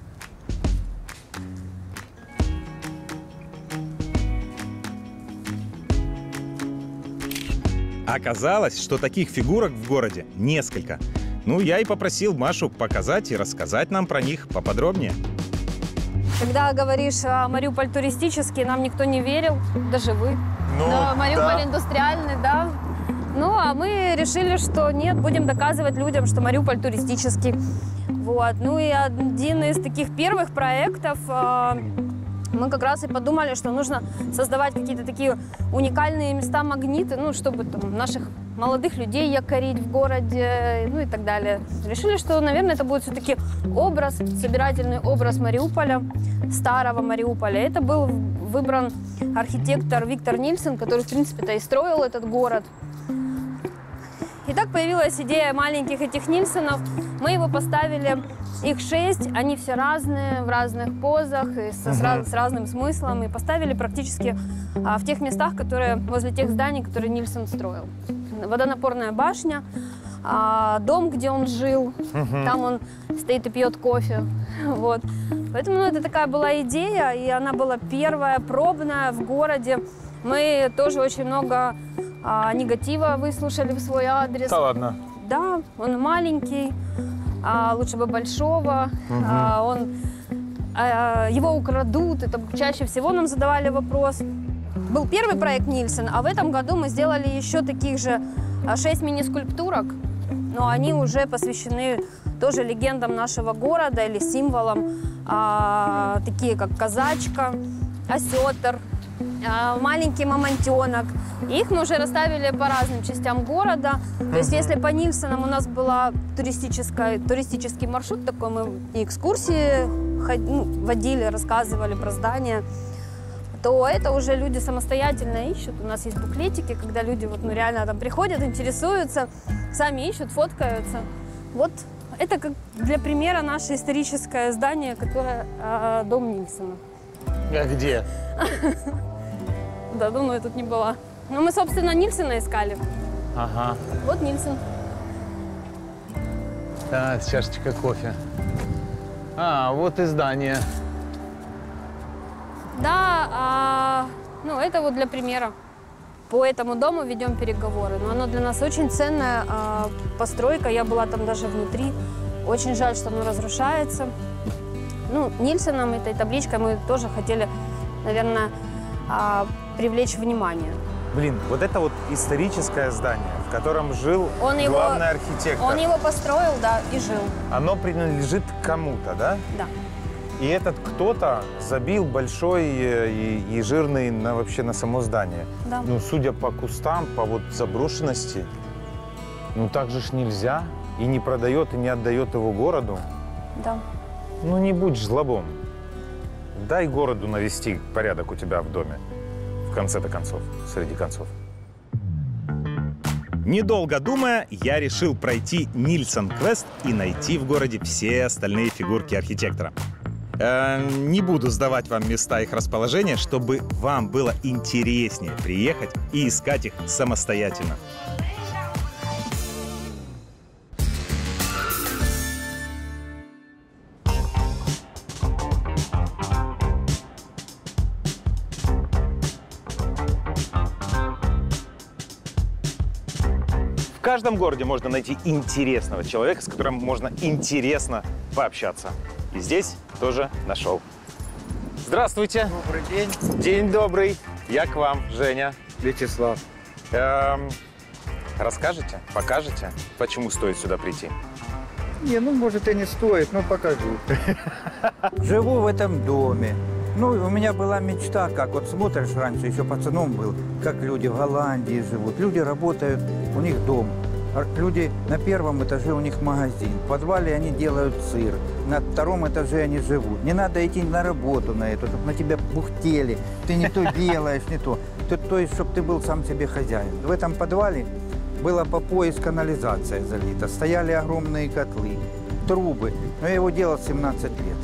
Оказалось, что таких фигурок в городе несколько. Ну, я и попросил Машу показать и рассказать нам про них поподробнее. Когда говоришь Мариуполь туристический, нам никто не верил, даже вы. Ну, Но Мариуполь да. индустриальный, да. Ну, а мы решили, что нет, будем доказывать людям, что Мариуполь туристический. Вот. Ну и один из таких первых проектов, э, мы как раз и подумали, что нужно создавать какие-то такие уникальные места-магниты, ну, чтобы там, наших молодых людей якорить в городе, ну и так далее. Решили, что, наверное, это будет все-таки образ, собирательный образ Мариуполя, старого Мариуполя. Это был выбран архитектор Виктор Нильсон, который, в принципе-то, и строил этот город. И так появилась идея маленьких этих Нильсонов. Мы его поставили, их шесть, они все разные, в разных позах, и с, с, раз, с разным смыслом. И поставили практически а, в тех местах, которые, возле тех зданий, которые Нильсон строил. Водонапорная башня, а, дом, где он жил, угу. Там он стоит и пьет кофе. Вот. Поэтому ну, это такая была идея, и она была первая, пробная в городе. Мы тоже очень много а, негатива выслушали в свой адрес. Да ладно? Да, он маленький, а, лучше бы большого, угу. а, он, а, его украдут, это чаще всего нам задавали вопрос. Был первый проект Нильсон, а в этом году мы сделали еще таких же шесть мини-скульптурок, но они уже посвящены тоже легендам нашего города или символам, а, такие как казачка, осетр, а, маленький мамонтенок. Их мы уже расставили по разным частям города. То есть если по Нильсонам у нас был туристический маршрут такой, мы и экскурсии ну, водили, рассказывали про здания, то это уже люди самостоятельно ищут. У нас есть буклетики, когда люди вот, ну, реально там приходят, интересуются, сами ищут, фоткаются. Вот это как для примера наше историческое здание, которое э, дом Нильсона. А где? Да, давно я тут не была. Ну, мы, собственно, Нильсона искали. Ага. Вот Нильсон. Да, чашечка кофе. А, вот и здание. Да, а, ну, это вот для примера. По этому дому ведем переговоры. Но оно для нас очень ценная а, постройка. Я была там даже внутри. Очень жаль, что оно разрушается. Ну, Нильсоном, этой табличкой мы тоже хотели, наверное, а, привлечь внимание. Блин, вот это вот историческое здание, в котором жил он главный его, архитектор. Он его построил, да, и жил. Оно принадлежит кому-то, да? Да. И этот кто-то забил большой и, и жирный на, вообще на само здание. Да. Ну, судя по кустам, по вот заброшенности, ну так же ж нельзя. И не продает, и не отдает его городу. Да. Ну не будь жлобом. Дай городу навести порядок у тебя в доме. В конце-то концов, среди концов. Недолго думая, я решил пройти Нильсон Квест и найти в городе все остальные фигурки архитектора. Э, не буду сдавать вам места их расположения, чтобы вам было интереснее приехать и искать их самостоятельно. В каждом городе можно найти интересного человека, с которым можно интересно пообщаться. И здесь тоже нашел. Здравствуйте. Добрый день. День добрый. Я к вам, Женя. Вячеслав. Эм, расскажете, покажете, почему стоит сюда прийти? Не, ну, может, и не стоит, но покажу. Живу в этом доме. Ну, у меня была мечта, как вот смотришь раньше, еще пацаном был, как люди в Голландии живут. Люди работают, у них дом. Люди на первом этаже, у них магазин. В подвале они делают сыр. На втором этаже они живут. Не надо идти на работу на эту, чтобы на тебя бухтели. Ты не то делаешь, не то. То, то есть, чтобы ты был сам себе хозяин. В этом подвале было по пояс канализация залита. Стояли огромные котлы, трубы. Но я его делал семнадцать лет.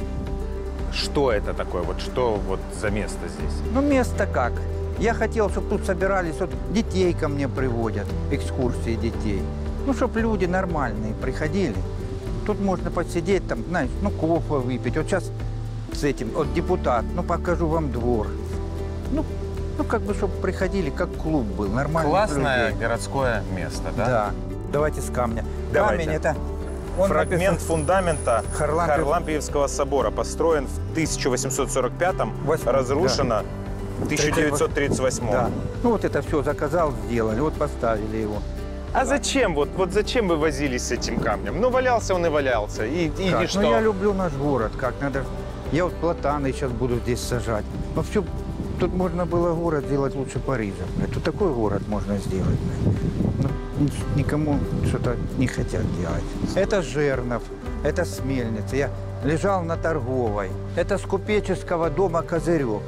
Что это такое? Вот что вот за место здесь? Ну, место как? Я хотел, чтобы тут собирались, вот детей ко мне приводят, экскурсии детей. Ну, чтобы люди нормальные приходили. Тут можно посидеть, там, знаешь, ну, кофе выпить. Вот сейчас с этим, вот депутат, ну, покажу вам двор. Ну, ну как бы, чтобы приходили, как клуб был, нормальный. Классное людей. Городское место, да? Да. Давайте с камня. Давайте. Камень это... Он Фрагмент написан... фундамента Харлампиев... Харлампиевского собора. Построен в тысяча восемьсот сорок пятом, разрушено да. в тысяча девятьсот тридцать восьмом. Да. Ну вот это все заказал, сделали, вот поставили его. А зачем? Вот, вот зачем вы возились с этим камнем? Ну, валялся он и валялся. И, и, и что? Ну, я люблю наш город. Как надо... Я вот платаны сейчас буду здесь сажать. Но все... Тут можно было город сделать лучше Парижа. Тут такой город можно сделать. Но никому что-то не хотят делать. Это Жернов, это с мельницы. Я лежал на Торговой. Это с купеческого дома Козырек.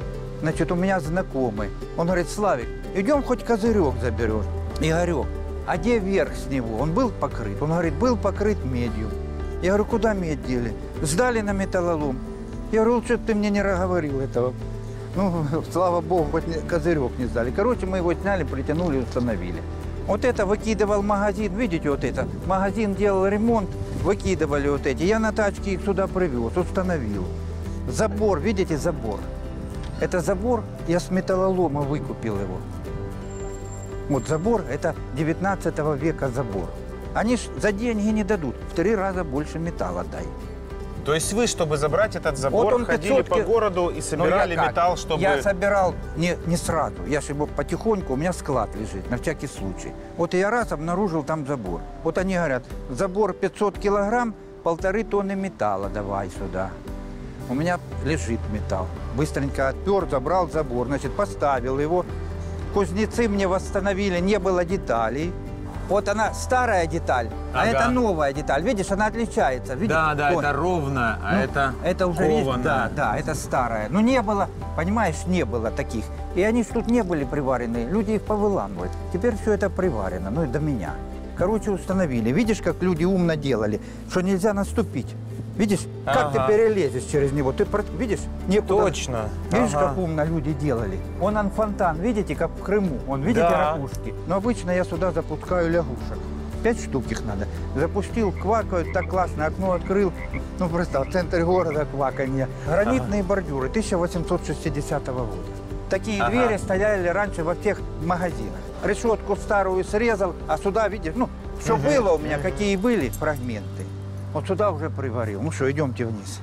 Значит, у меня знакомый. Он говорит: Славик, идем хоть козырек заберешь. Игорек, а где верх с него? Он был покрыт? Он говорит: был покрыт медью. Я говорю: куда медь дели? Сдали на металлолом. Я говорю: лучше ты мне не говорил этого. Ну, слава богу, хоть козырек не сдали. Короче, мы его сняли, притянули, установили. Вот это выкидывал магазин, видите, вот это. Магазин делал ремонт, выкидывали вот эти. Я на тачке их сюда привез, установил. Забор, видите, забор. Это забор, я с металлолома выкупил его. Вот забор, это девятнадцатого века забор. Они ж за деньги не дадут, в три раза больше металла дай. То есть вы, чтобы забрать этот забор, Вот он ходили пятьсот по городу и собирали Ну, я металл, чтобы... Я собирал не, не сразу, я же его потихоньку, у меня склад лежит, на всякий случай. Вот я раз обнаружил там забор. Вот они говорят: забор пятьсот килограмм, полторы тонны металла давай сюда. У меня лежит металл. Быстренько отпер, забрал забор, значит, поставил его. Кузнецы мне восстановили, не было деталей. Вот она старая деталь, а Ага. это новая деталь. Видишь, она отличается. Видишь? Да, да, Вон. это ровно, а Ну, это это уже есть, кованое. да, да, это старое. Но не было, понимаешь, не было таких. И они ж тут не были приварены, люди их повыламывают. Теперь все это приварено, ну и до меня. Короче, установили. Видишь, как люди умно делали, что нельзя наступить. Видишь, как Ага. ты перелезешь через него? Ты про- видишь, некуда. Точно. Видишь, Ага. как умно люди делали? Он фонтан, видите, как в Крыму. Он, видите, Да. ракушки. Но обычно я сюда запускаю лягушек. Пять штук их надо. Запустил, квакают, так классно, окно открыл. Ну, просто в центре города кваканье. Гранитные ага. бордюры тысяча восемьсот шестидесятого года. Такие ага. двери стояли раньше во всех магазинах. Решетку старую срезал, а сюда, видишь, ну, что угу. было у меня, какие были фрагменты. Вот сюда уже приварил. Ну что, идемте вниз.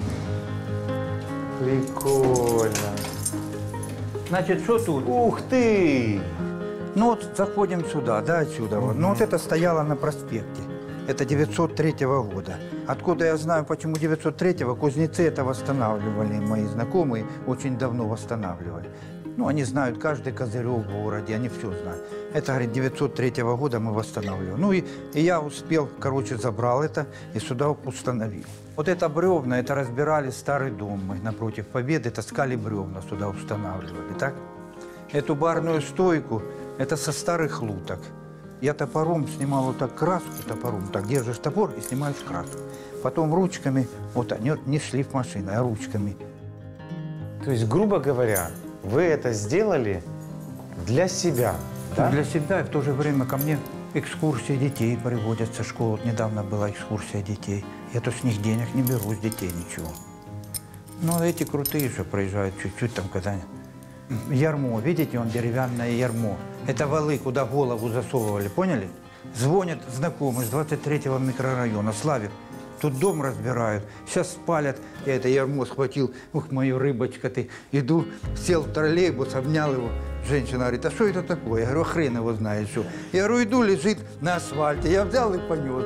Прикольно. Значит, что тут? Ух ты! Ну вот заходим сюда, да, отсюда. Mm-hmm. Вот. Ну вот это стояло на проспекте. Это девятьсот третьего года. Откуда я знаю, почему девятьсот третьего? Кузнецы это восстанавливали, мои знакомые очень давно восстанавливали. Ну, они знают каждый козырек в городе, они все знают. Это, говорит, девятьсот третьего года мы восстанавливали. Ну, и, и я успел, короче, забрал это и сюда установил. Вот это бревна, это разбирали старый дом. Мы напротив Победы таскали бревна, сюда устанавливали, так? Эту барную стойку, это со старых луток. Я топором снимал вот так краску, топором, так держишь топор и снимаешь краску. Потом ручками, вот они, не шлифмашины, а ручками. То есть, грубо говоря, вы это сделали для себя, да? Для себя, и в то же время ко мне экскурсии детей приводят со школы. Вот недавно была экскурсия детей. Я-то с них денег не беру, с детей ничего. Но эти крутые же проезжают чуть-чуть там, когда... Ярмо, видите, он деревянное ярмо. Это валы, куда голову засовывали, поняли? Звонят знакомые с двадцать третьего микрорайона. Славик, тут дом разбирают, сейчас спалят. Я это ярмо схватил, ух, моя рыбочка ты. Иду, сел в троллейбус, обнял его. Женщина говорит: а что это такое? Я говорю: а хрен его знает, что. Я говорю: иду, лежит на асфальте. Я взял и понес.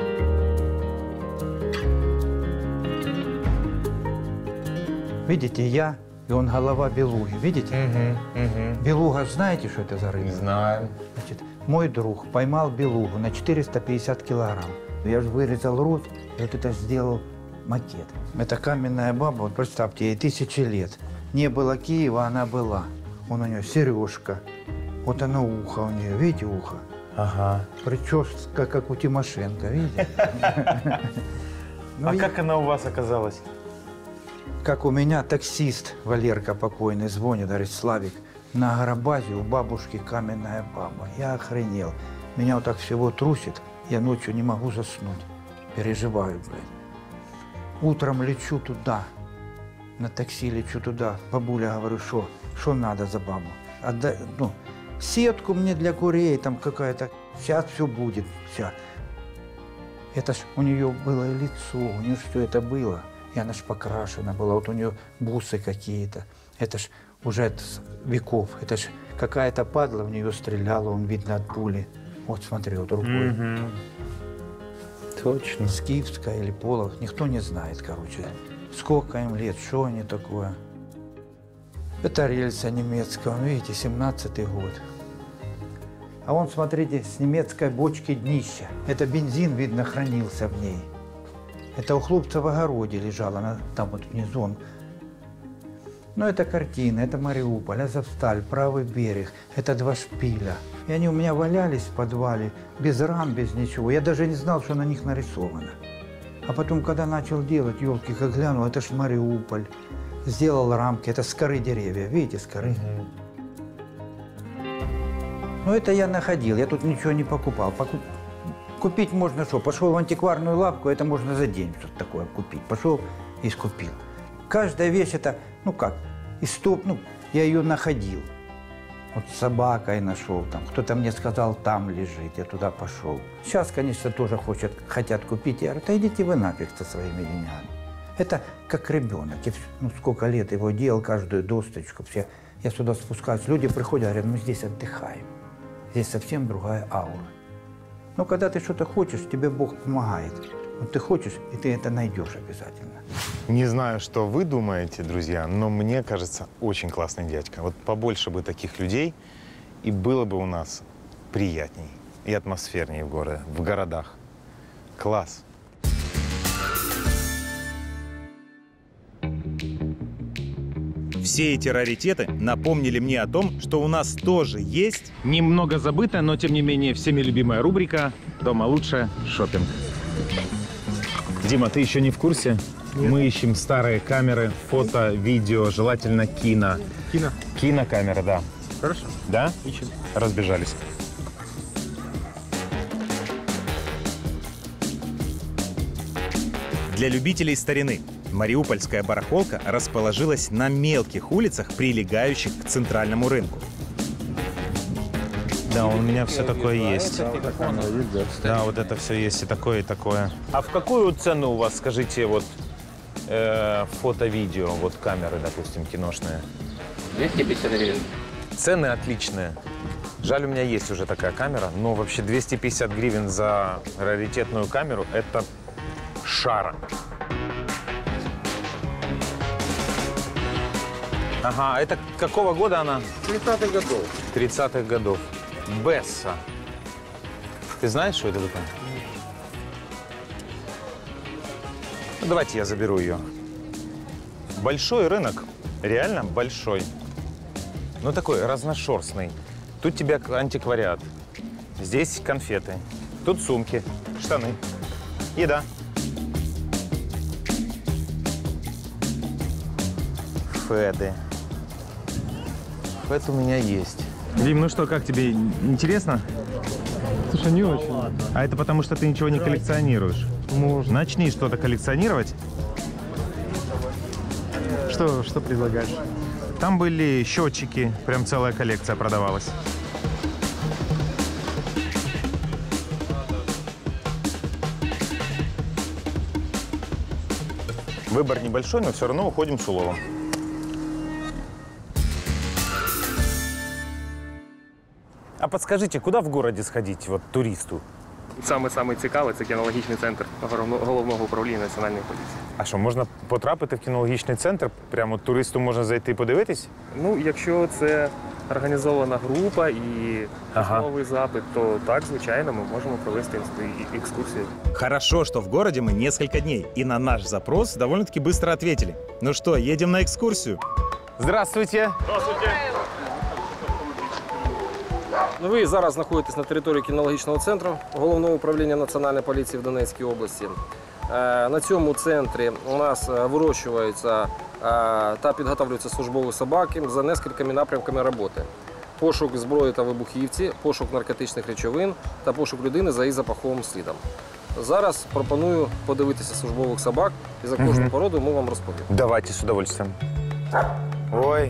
Видите, я, и он голова белуги, видите? Угу, угу. Белуга, знаете, что это за рыба? Знаем. Значит, мой друг поймал белугу на четыреста пятьдесят килограмм. Я же вырезал рот, и вот это сделал макет. Это каменная баба, вот представьте, ей тысячи лет. Не было Киева, она была. Вон у нее сережка, вот оно ухо у нее, видите, ухо? Ага. Прическа, как у Тимошенко, видите? А как она у вас оказалась? Как у меня таксист Валерка покойный звонит, говорит: Славик, на агробазе у бабушки каменная баба. Я охренел. Меня вот так всего трусит, я ночью не могу заснуть. Переживаю, блядь. Утром лечу туда, на такси лечу туда. Бабуля, говорю: что? Что надо за бабу? Отдай, ну, сетку мне для курей, там какая-то. Сейчас все будет, сейчас. Это ж у нее было лицо, у нее все это было. И она ж покрашена была, вот у нее бусы какие-то. Это ж уже от веков. Это ж какая-то падла в нее стреляла, он видно от пули. Вот смотри, вот рукой. Угу. Точно. Скифская или Полог, никто не знает, короче. Сколько им лет, что они такое. Это рельса немецкая, видите, семнадцатый год. А вон, смотрите, с немецкой бочки днища. Это бензин, видно, хранился в ней. Это у хлопца в огороде лежал, она там вот внизу. Он. Ну, это картина, это Мариуполь, Азовсталь, правый берег, это два шпиля. И они у меня валялись в подвале, без рам, без ничего. Я даже не знал, что на них нарисовано. А потом, когда начал делать, елки, как глянул, это ж Мариуполь. Сделал рамки, это с коры деревья, видите, с коры. Ну, это я находил, я тут ничего не покупал. Покуп... Купить можно что? Пошел в антикварную лавку, это можно за день что-то такое купить. Пошел и скупил. Каждая вещь это, ну как, истоп, ну, я ее находил. Вот с собакой нашел там, кто-то мне сказал, там лежит, я туда пошел. Сейчас, конечно, тоже хочет, хотят купить. Я говорю, да идите вы нафиг со своими деньгами. Это как ребенок. Я, ну, сколько лет его делал, каждую досточку. Все. Я сюда спускаюсь, люди приходят, говорят, мы здесь отдыхаем. Здесь совсем другая аура. Но когда ты что-то хочешь, тебе Бог помогает. Вот ты хочешь, и ты это найдешь обязательно. Не знаю, что вы думаете, друзья, но мне кажется, очень классный дядька. Вот побольше бы таких людей, и было бы у нас приятней и атмосфернее в городе, в городах. Класс. Все эти раритеты напомнили мне о том, что у нас тоже есть немного забытая, но тем не менее всеми любимая рубрика «Дома лучше. Шопинг». Дима, ты еще не в курсе? Нет. Мы ищем старые камеры, фото, видео, желательно кино. Кино? Кинокамеры, да. Хорошо. Да? Ищем. Разбежались. для любителей старины. Мариупольская барахолка расположилась на мелких улицах, прилегающих к центральному рынку. Да, у меня все такое есть. Да, вот это все есть и такое, и такое. А в какую цену у вас, скажите, вот э, фото-видео, вот камеры, допустим, киношные? двести пятьдесят гривен. Цены отличные. Жаль, у меня есть уже такая камера, но вообще двести пятьдесят гривен за раритетную камеру – это шара. Ага, это какого года она? тридцатых годов. тридцатых годов. Бесса. Ты знаешь, что это такое? Ну, давайте я заберу ее. Большой рынок. Реально большой. Ну, такой разношерстный. Тут тебя антиквариат. Здесь конфеты. Тут сумки, штаны, еда. Феды. Фед у меня есть. Дим, ну что, как тебе? Интересно? Слушай, не очень. А это потому, что ты ничего не коллекционируешь? Можно. Начни что-то коллекционировать. Что, что предлагаешь? Там были счетчики, прям целая коллекция продавалась. Выбор небольшой, но все равно уходим с уловом. А подскажите, куда в городе сходить вот туристу? Саме-саме цікаве – це кінологічний центр Головного управління Національної поліції. А що, можна потрапити в кінологічний центр? Прямо туристу можна зайти і подивитись? Ну, якщо це організована група і ага. новий запит, то так, звичайно, ми можемо провести экскурсию. Хорошо, что в городе мы несколько дней, и на наш запрос довольно-таки быстро ответили. Ну что, едем на экскурсию? Здравствуйте. Здравствуйте. Ви зараз знаходитесь на території кінологічного центру Головного управління Національної поліції в Донецькій області. На цьому центрі у нас вирощуються та підготовлюються службові собаки за несколькими напрямками роботи. Пошук зброї та вибухівці, пошук наркотичних речовин та пошук людини за її запаховим слідом. Зараз пропоную подивитися службових собак і за кожну породу ми вам розповімо. Давайте, з удовольствием. Ой.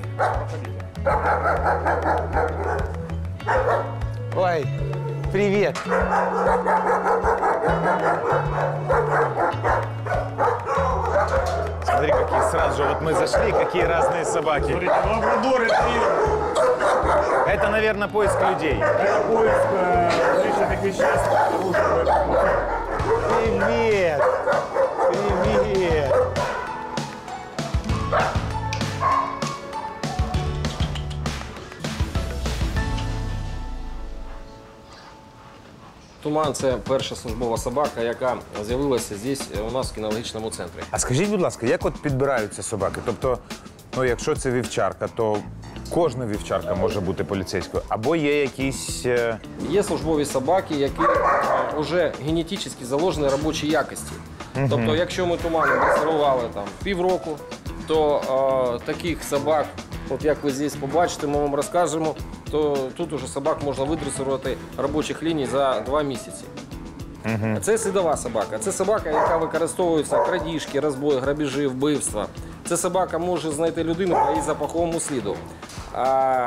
Ой, привет. Смотри, какие сразу же, вот мы зашли, какие разные собаки. Это, наверное, поиск людей. Это поиск личных веществ. Привет. Привет. Туман – це перша службова собака, яка з'явилася здесь у нас в кінологічному центрі. А скажіть, будь ласка, як от підбираються собаки? Тобто Ну, якщо це вівчарка, то кожна вівчарка може бути поліцейською. Або є якісь... е, Є службові собаки, які вже генетично заложені робочі якості. Мгм. Тобто, якщо ми туманом дресирували там півроку, то е, таких собак, от як ви здесь побачите, ми вам розкажемо, то тут уже собак можна видресирувати робочих ліній за два місяці. Мгм. Це слідова собака. Це собака, яка використовується в крадіжки, розбої, грабежі, вбивства. Це собака може знайти людину по її запаховому сліду. А,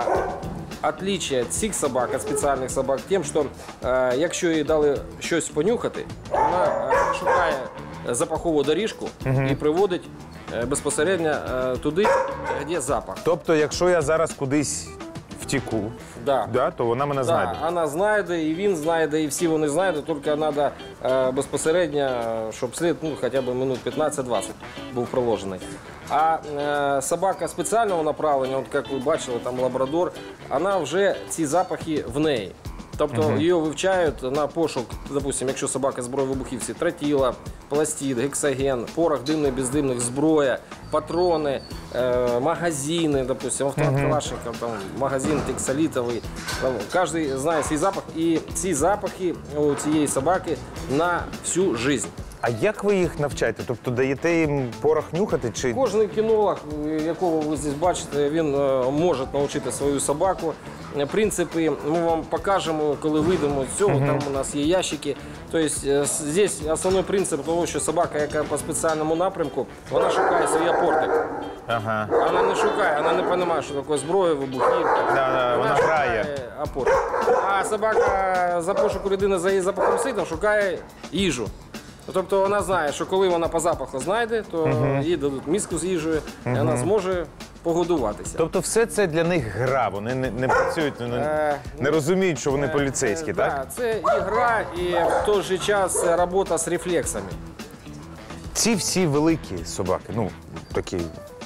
отличие цих собак від спеціальних собак тим, що е, якщо їй дали щось понюхати, вона е, шукає запахову доріжку Мгм. і приводить е, безпосередньо е, туди, де запах. Тобто, якщо я зараз кудись втіку, Да. да, то вона мене знайде. Да, вона знайде, і він знайде, і всі вони знайдуть, тільки треба е, безпосередньо, щоб слід ну, хоча б минут п'ятнадцять-двадцять був проложений. А е, собака спеціального направлення, от як ви бачили, там лабрадор, вона вже ці запахи в неї. Тобто Мгм. її вивчають на пошук, допустим, якщо собака зброї вибухівці, тротіла, пластид, гексоген, порох димний, бездимних, зброя, патрони, е, магазини, допустим, автомат Мгм. Калашников, там, магазин тексолітовий. Там, кожен знає свій запах, і ці запахи у цієї собаки на всю життя. А як ви їх навчаєте? Тобто даєте їм порох нюхати? Чи... Кожен кінолог, якого ви здесь бачите, він е, може навчити свою собаку. Е, Принципи ми вам покажемо, коли вийдемо з цього, Мгм. там у нас є ящики. Тобто е, здесь основний принцип того, що собака, яка по спеціальному напрямку, вона шукає свій апортик. Ага. Вона не шукає, вона не розуміє, що таке зброя, вибухівка. Да, вона грає. шукає апортик. А собака за пошуку людини за її запахом слідом шукає їжу. Тобто вона знає, що коли вона по запаху знайде, то Мгм. їй дадуть миску з їжею, і Мгм. вона зможе погодуватися. Тобто все це для них гра, вони не, не працюють, не, Е, не розуміють, що вони поліцейські, Е, так? Да, це і гра, і в той же час робота з рефлексами. Ці всі великі собаки, ну, такі.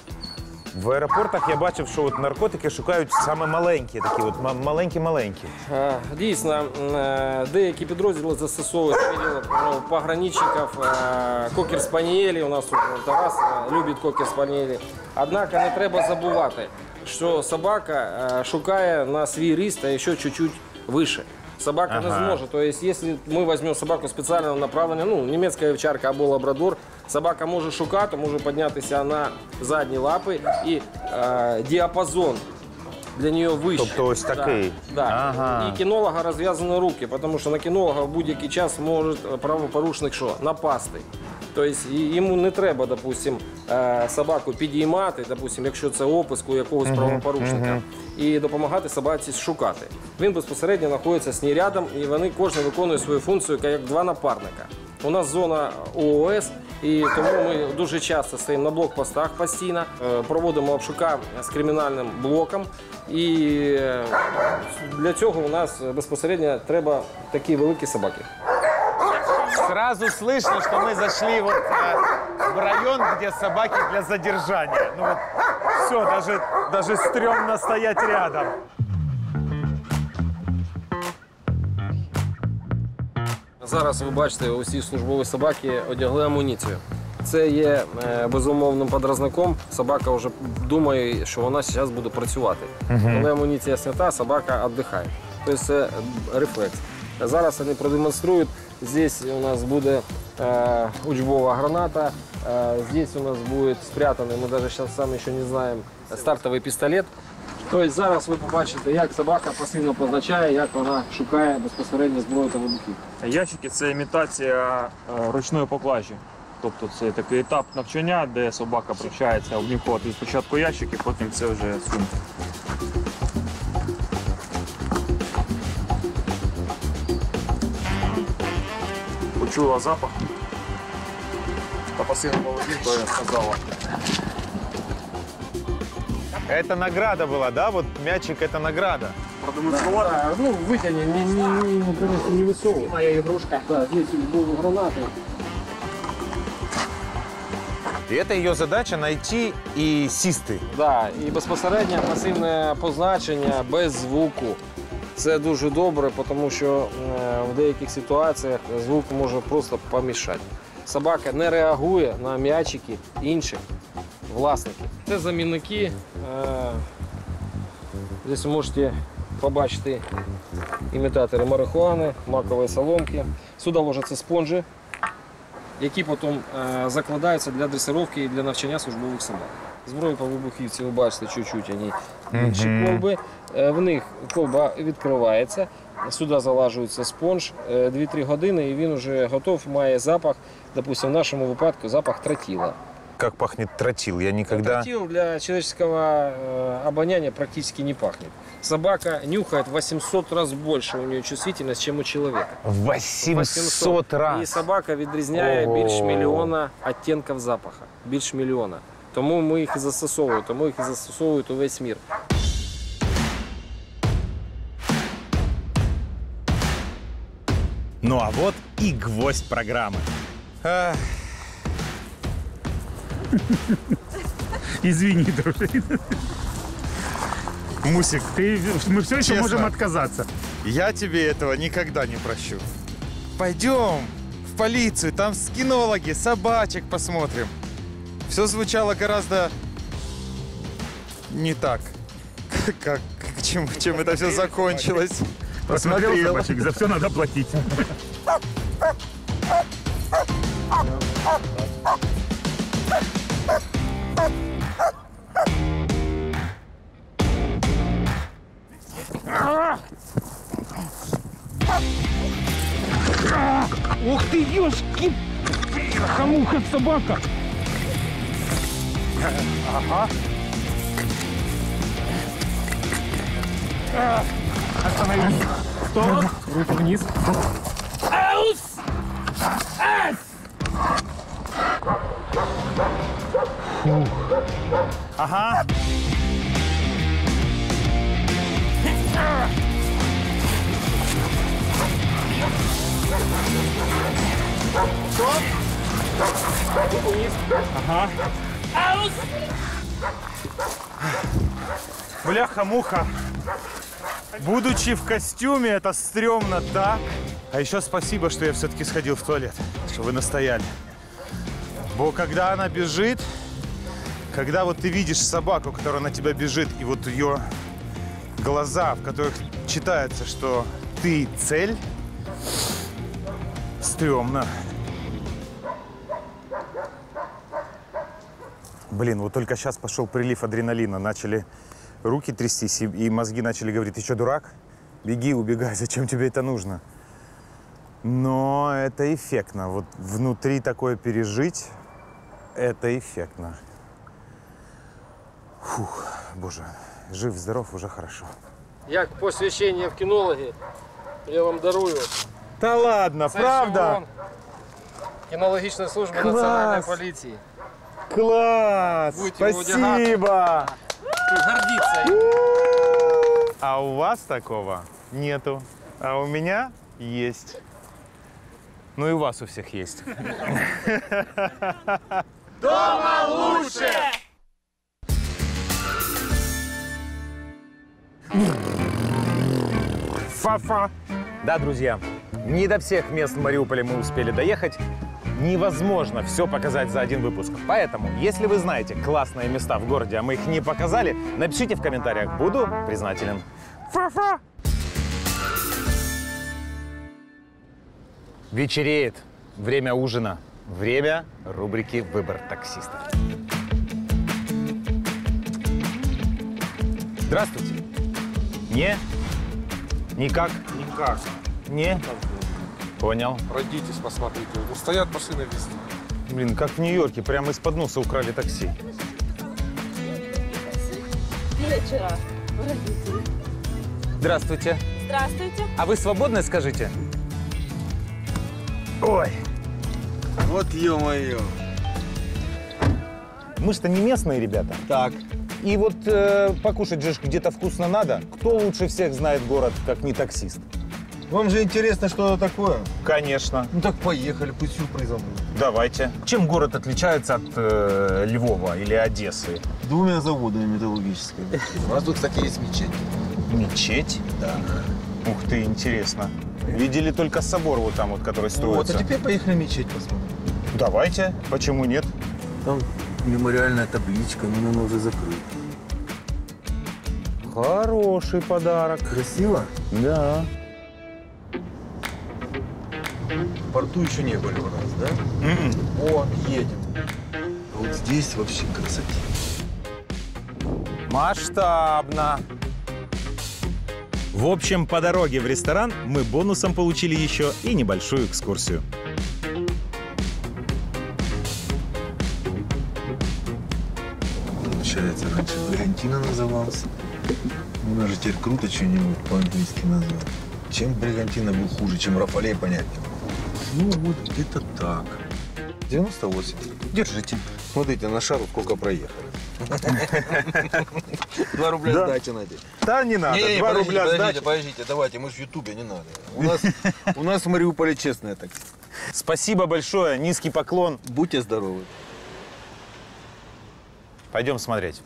В аеропортах я бачив, що от наркотики шукають саме маленькі, такі от ма- маленькі-маленькі. Е, Дійсно, е, деякі підрозділи застосовують період ну, пограничників, е, кокер-спанієлі. У нас тут Тарас е, любить кокер-спанієлі. Однак не треба забувати, що собака е, шукає на свій ріст, а ще чуть-чуть вище. Собака не Ага. зможе. То есть, если мы возьмем собаку спеціального направлення, ну, німецька вівчарка або лабрадор, собака може шукати, може піднятися на задні лапи, і е, діапазон для нее вище. Тобто ось такий? Да, да. Ага. І кінолога розв'язані руки, тому що на кінолога в будь-який час може правопорушник що? Напасти. Тобто йому не треба, допустим, е, собаку підіймати, допустим, якщо це описк у якогось Мгм, правопорушника, мгм. і допомагати собаці шукати. Він безпосередньо знаходиться з ній рядом, і вони кожен виконує свою функцію як два напарника. У нас зона ООС, і тому ми дуже часто стоїмо на блокпостах постійно, е, проводимо обшука з кримінальним блоком. І е, для цього у нас безпосередньо треба такі великі собаки. Сразу слышно, что мы зашли вот э, в район, где собаки для задержания. Ну вот все, даже, даже стрёмно стоять рядом. Зараз ви бачите, усі службові собаки одягли амуніцію. Це є е, безумовним подразником. Собака вже думає, що вона зараз буде працювати. Мгм. Коли амуніція снята, собака віддихає. Тобто це рефлекс. Зараз вони продемонструють. Здесь у нас буде е, учбова граната, е, здесь у нас буде спрятаний, ми навіть зараз самі ще не знаємо, стартовий пістолет. Тобто зараз ви побачите, як собака пасивно позначає, як вона шукає безпосередньо зброю та вибухів. Ящики це імітація е, ручної поклажі. Тобто це такий етап навчання, де собака привчається обнюхувати спочатку ящики, потім це вже сумка. Почула запах та пасивна поведінка сказала. Это награда была, да? Вот мячик — это награда. Продемонструвати? Да, ну, витягни, не, не, не, конечно, не высовывай. Моя игрушка. Да, здесь будут гранаты. И это ее задача — найти и сісти. Да, і безпосередньо пасивне позначення без звуку. Це дуже добре, тому що е, в деяких ситуаціях звук може просто помішати. Собака не реагує на м'ячики інших власників. Це замінники. Здесь ви можете побачити імітатори марихуани, макової соломки. Сюди ложаться спонжі, які потім закладаються для дресировки і для навчання службових собак. Зброї по вибухівці, ви бачите, чуть-чуть вони інші Мгм. колби. В них колба відкривається, сюди залажується спонж, дві-три години і він вже готов, має запах, допустим, в нашому випадку запах тротила. Как пахнет тротил? Я никогда... Тротил для человеческого э, обоняния практически не пахнет. Собака нюхает в восемьсот раз больше у нее чувствительность, чем у человека. восемьсот раз? І собака відрізняє Ого. більш мільйона відтінків запаху. Більш мільйона. Тому ми їх і застосовуємо, тому їх і застосовують увесь мір. Ну а вот и гвоздь программы. Ах. Извини, дружина. Мусик, ты, мы все еще Честно. можем отказаться. Я тебе этого никогда не прощу. Пойдем в полицию, там кинологи, собачек посмотрим. Все звучало гораздо не так, как, чем, чем это все закончилось. Посмотрел собачек, за все надо платить. Ух ты, ёшки! Хамуха собака! Ага. Остановись! Стоп! Руки вниз! Аус! Ас! Фух. Ага. Стоп! Руку вниз! Ага. Аус! Бляха-муха. Будучи в костюме, это стрёмно так. А еще спасибо, что я все-таки сходил в туалет, что вы настояли. Бо когда она бежит, когда вот ты видишь собаку, которая на тебя бежит, и вот ее глаза, в которых читается, что ты цель, стрёмно. Блин, вот только сейчас пошел прилив адреналина, начали руки трястись, и, и мозги начали говорить: ты что, дурак? Беги, убегай, зачем тебе это нужно? Но это эффектно. Вот внутри такое пережить, это эффектно. Фух, боже, жив-здоров, уже хорошо. Як посвящення в кінологи, я вам дарую. Та ладно, Це правда? шеврон Кінологічної служби Клас! Національної поліції. Класс! Будете его Спасибо! Гордиться им. А у вас такого нету, а у меня есть. Ну и у вас у всех есть. Дома лучше! Фа-фа. Да, друзья, не до всех мест в Мариуполе мы успели доехать. Невозможно все показать за один выпуск. Поэтому, если вы знаете классные места в городе, а мы их не показали, напишите в комментариях. Буду признателен. Фа-фа. Вечереет. Время ужина. Время рубрики «Выбор таксиста». Здравствуйте. Не? Никак? Никак. Не? Понял. Пройдитесь, посмотрите. Ну, стоят машины везде. Блин, как в Нью-Йорке, прямо из-под носа украли такси. Вечера. Здравствуйте. Здравствуйте. А вы свободны, скажите? Ой. Вот ё-моё. Мы что, не местные ребята? Так. И вот э, покушать же где-то вкусно надо. Кто лучше всех знает город, как не таксист? Вам же интересно, что это такое? Конечно. Ну так поехали, пусть сюрпризом будет. Давайте. Чем город отличается от э, Львова или Одессы? Двумя заводами металлургическими. У нас тут, кстати, есть мечеть. Мечеть? Да. Ух ты, интересно. Видели только собор вот там вот, который Вот, строится. а теперь поехали мечеть посмотрим. Давайте. Почему нет? Там мемориальная табличка, но она уже закрыта. Хороший подарок. Красиво? Да. В порту еще не были у нас, да? Mm-mm. О, едем. А вот здесь вообще красота. Масштабно. В общем, по дороге в ресторан мы бонусом получили еще и небольшую экскурсию. Получается, раньше Бригантина назывался. Ну, даже теперь круто что-нибудь по-английски назвать. Чем Бригантина был хуже, чем Рафалей, понять не могу. Ну, вот где-то так. девяносто восемь. Держите. Смотрите, на шару сколько проехали. Два рубля сдачи надо. Да не надо, Не, два подождите, рубля подождите, сдачи. подождите, давайте, мы же в Ютубе, не надо. У нас, у нас в Мариуполе честное такси. Спасибо большое, низкий поклон. Будьте здоровы. Пойдем смотреть.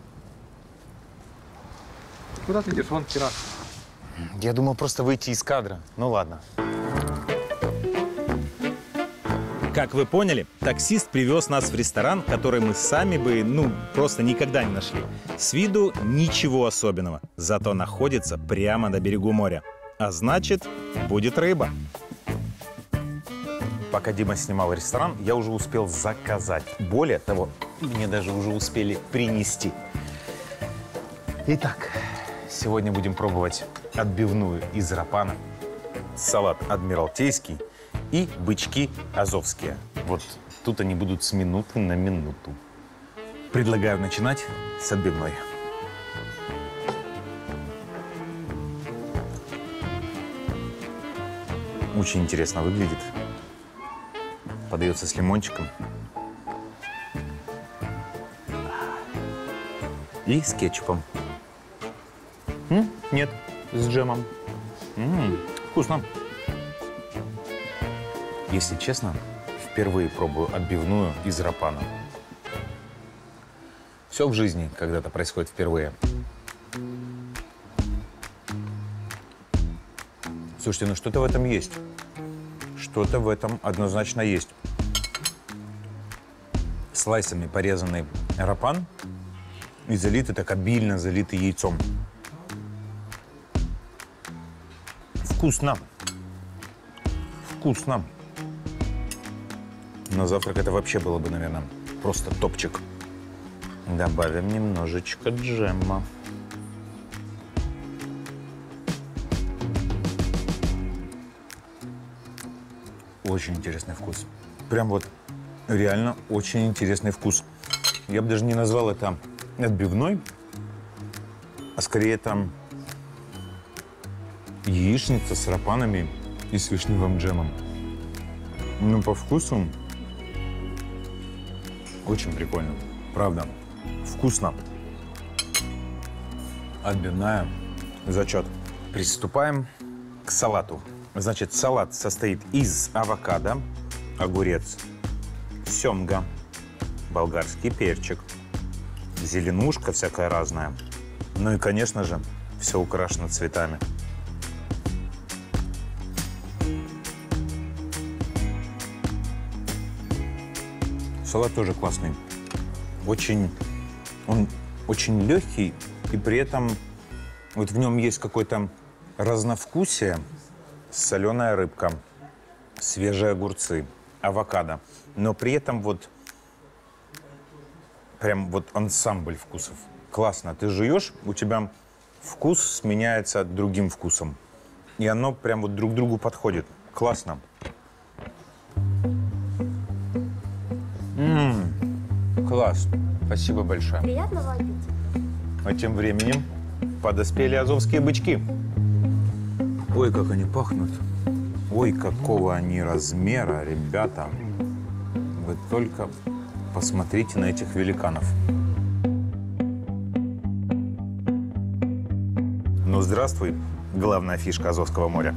Куда ты идешь? Вон терраса. Я думал просто выйти из кадра. Ну ладно. Как вы поняли, таксист привез нас в ресторан, который мы сами бы, ну, просто никогда не нашли. С виду ничего особенного, зато находится прямо на берегу моря. А значит, будет рыба. Пока Дима снимал ресторан, я уже успел заказать. Более того, мне даже уже успели принести. Итак, сегодня будем пробовать отбивную из рапана, салат адмиралтейский и бычки азовские. Вот тут они будут с минуты на минуту. Предлагаю начинать с отбивной. Очень интересно выглядит. Подается с лимончиком. И с кетчупом. М? Нет, с джемом. М-м, вкусно. Если честно, впервые пробую отбивную из рапана. Все в жизни когда-то происходит впервые. Слушайте, ну что-то в этом есть. Что-то в этом однозначно есть. Слайсами порезанный рапан и залитый, так обильно залитый яйцом. Вкусно. Вкусно. На завтрак это вообще было бы, наверное, просто топчик. Добавим немножечко джема. Очень интересный вкус. Прям вот реально очень интересный вкус. Я бы даже не назвал это отбивной, а скорее там яичница с рапанами и с вишневым джемом. Ну, по вкусу очень прикольно. Правда. Вкусно. Отбивная. Зачет. Приступаем к салату. Значит, салат состоит из авокадо, огурец, семга, болгарский перчик, зеленушка всякая разная. Ну и, конечно же, все украшено цветами. Салат тоже классный. Очень, он очень легкий, и при этом вот в нем есть какое-то разновкусие. Соленая рыбка, свежие огурцы, авокадо. Но при этом вот прям вот ансамбль вкусов. Классно. Ты жуешь, у тебя вкус сменяется другим вкусом. И оно прям вот друг другу подходит. Классно. М-м, класс. Спасибо большое. Приятного аппетита. А тем временем подоспели азовские бычки. Ой, как они пахнут. Ой, какого они размера, ребята. Вы только посмотрите на этих великанов. Ну, здравствуй, главная фишка Азовского моря.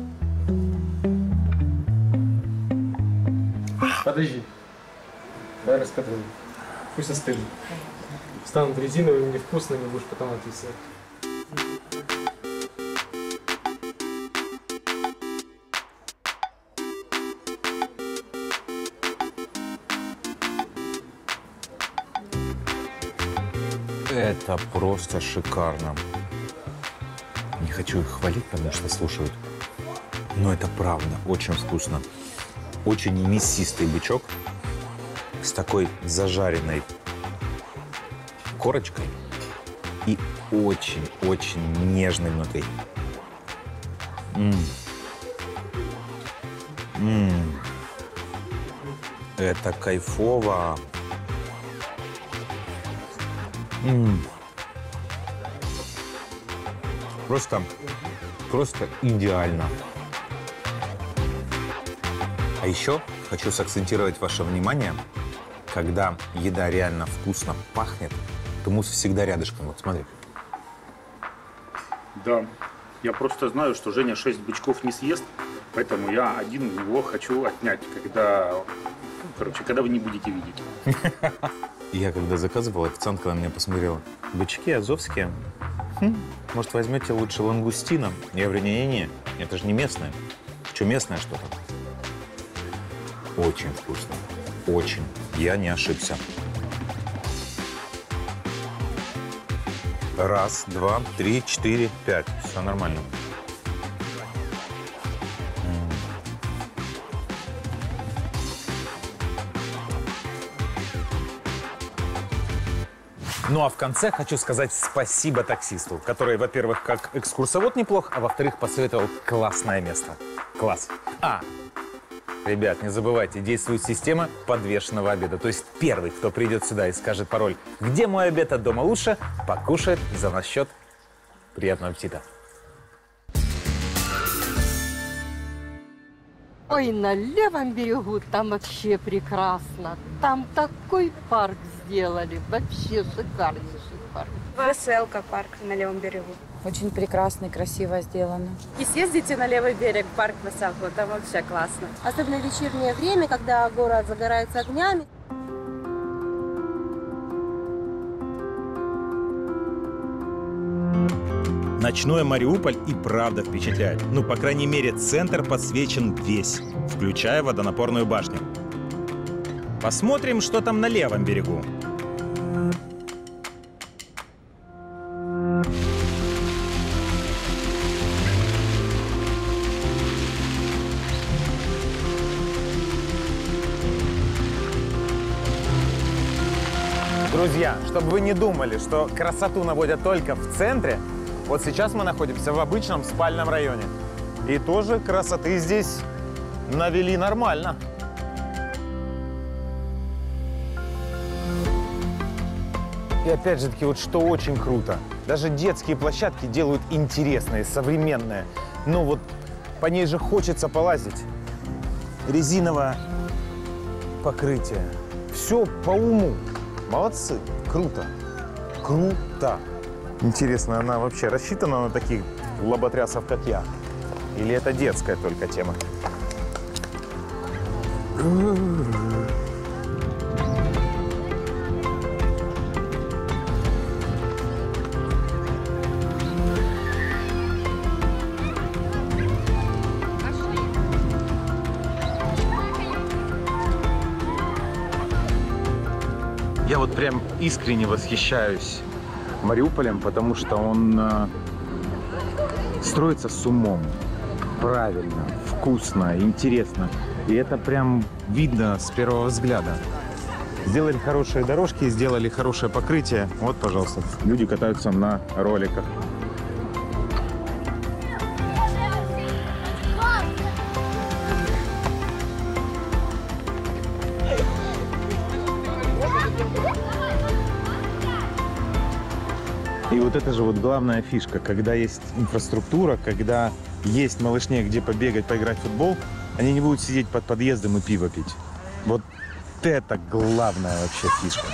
Подожди. Давай раскатывай. Пусть остынут. Станут резиновыми, невкусными, будешь потом отрицать. Это просто шикарно. Не хочу их хвалить, потому что слушают. Но это правда очень вкусно. Очень мясистый бычок с такой зажаренной корочкой и очень-очень нежной внутри. М-м. М-м. Это кайфово. М-м. Просто, просто идеально. А еще хочу сакцентировать ваше внимание, когда еда реально вкусно пахнет, то мусс всегда рядышком. Вот смотри. Да, я просто знаю, что Женя шесть бычков не съест, поэтому я один его хочу отнять, когда, ну, короче, когда вы не будете видеть. Я когда заказывал, официантка на меня посмотрела. Бычки азовские. Хм, может, возьмете лучше лангустина? Я говорю, не-не-не, это же не местное. Что, местное что-то? Очень вкусно. Очень. Я не ошибся. Раз, два, три, четыре, пять. Все нормально. Ну а в конце хочу сказать спасибо таксисту, который, во-первых, как экскурсовод неплох, а во-вторых, посоветовал классное место. Класс. А, ребят, не забывайте, действует система подвешенного обеда. То есть первый, кто придет сюда и скажет пароль «Где мой обед от дома лучше?», покушает за наш счет. Приятного аппетита. Ой, на левом берегу там вообще прекрасно. Там такой парк сделали. Вообще шикарнейший парк. Веселка парк на левом берегу. Очень прекрасно и красиво сделано. И съездите на левый берег, парк Веселку, там вообще классно. Особенно в вечернее время, когда город загорается огнями. Ночной Мариуполь и правда впечатляет. Ну, по крайней мере, центр подсвечен весь, включая водонапорную башню. Посмотрим, что там на левом берегу. Друзья, чтобы вы не думали, что красоту наводят только в центре, вот сейчас мы находимся в обычном спальном районе. И тоже красоты здесь навели нормально. И опять же таки, вот что очень круто. Даже детские площадки делают интересные, современные. Ну вот по ней же хочется полазить. Резиновое покрытие. Все по уму. Молодцы. Круто. Круто. Интересно, она вообще рассчитана на таких лоботрясов, как я? Или это детская только тема? Я вот прям искренне восхищаюсь Мариуполем, потому что он э, строится с умом, правильно, вкусно, интересно. И это прям видно с первого взгляда. Сделали хорошие дорожки, сделали хорошее покрытие. Вот, пожалуйста, люди катаются на роликах. И вот это же вот главная фишка, когда есть инфраструктура, когда есть малышне, где побегать, поиграть в футбол, они не будут сидеть под подъездом и пиво пить. Вот это главная вообще фишка.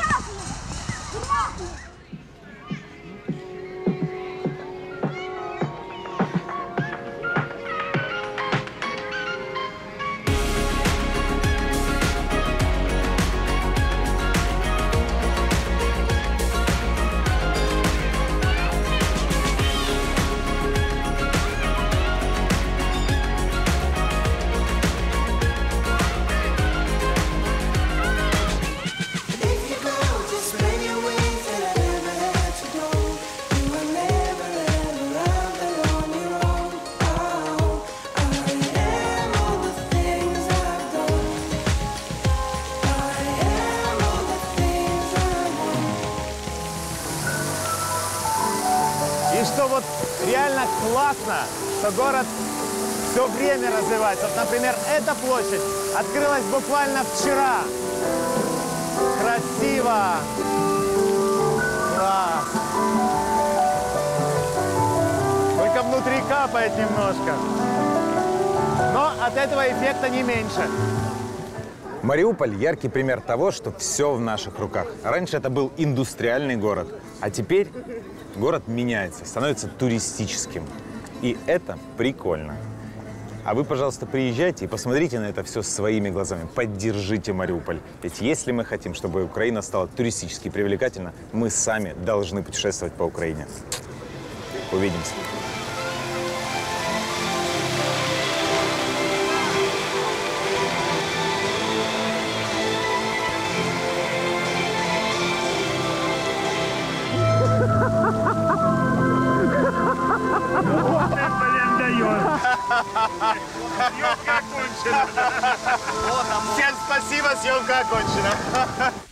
настолько классно, что город все время развивается. Вот, например, эта площадь открылась буквально вчера. Красиво! Класс! Только внутри капает немножко. Но от этого эффекта не меньше. Мариуполь – яркий пример того, что все в наших руках. Раньше это был индустриальный город, а теперь город меняется, становится туристическим. И это прикольно. А вы, пожалуйста, приезжайте и посмотрите на это все своими глазами. Поддержите Мариуполь. Ведь если мы хотим, чтобы Украина стала туристически привлекательна, мы сами должны путешествовать по Украине. Увидимся. Съемка окончена. Всем спасибо, съемка окончена.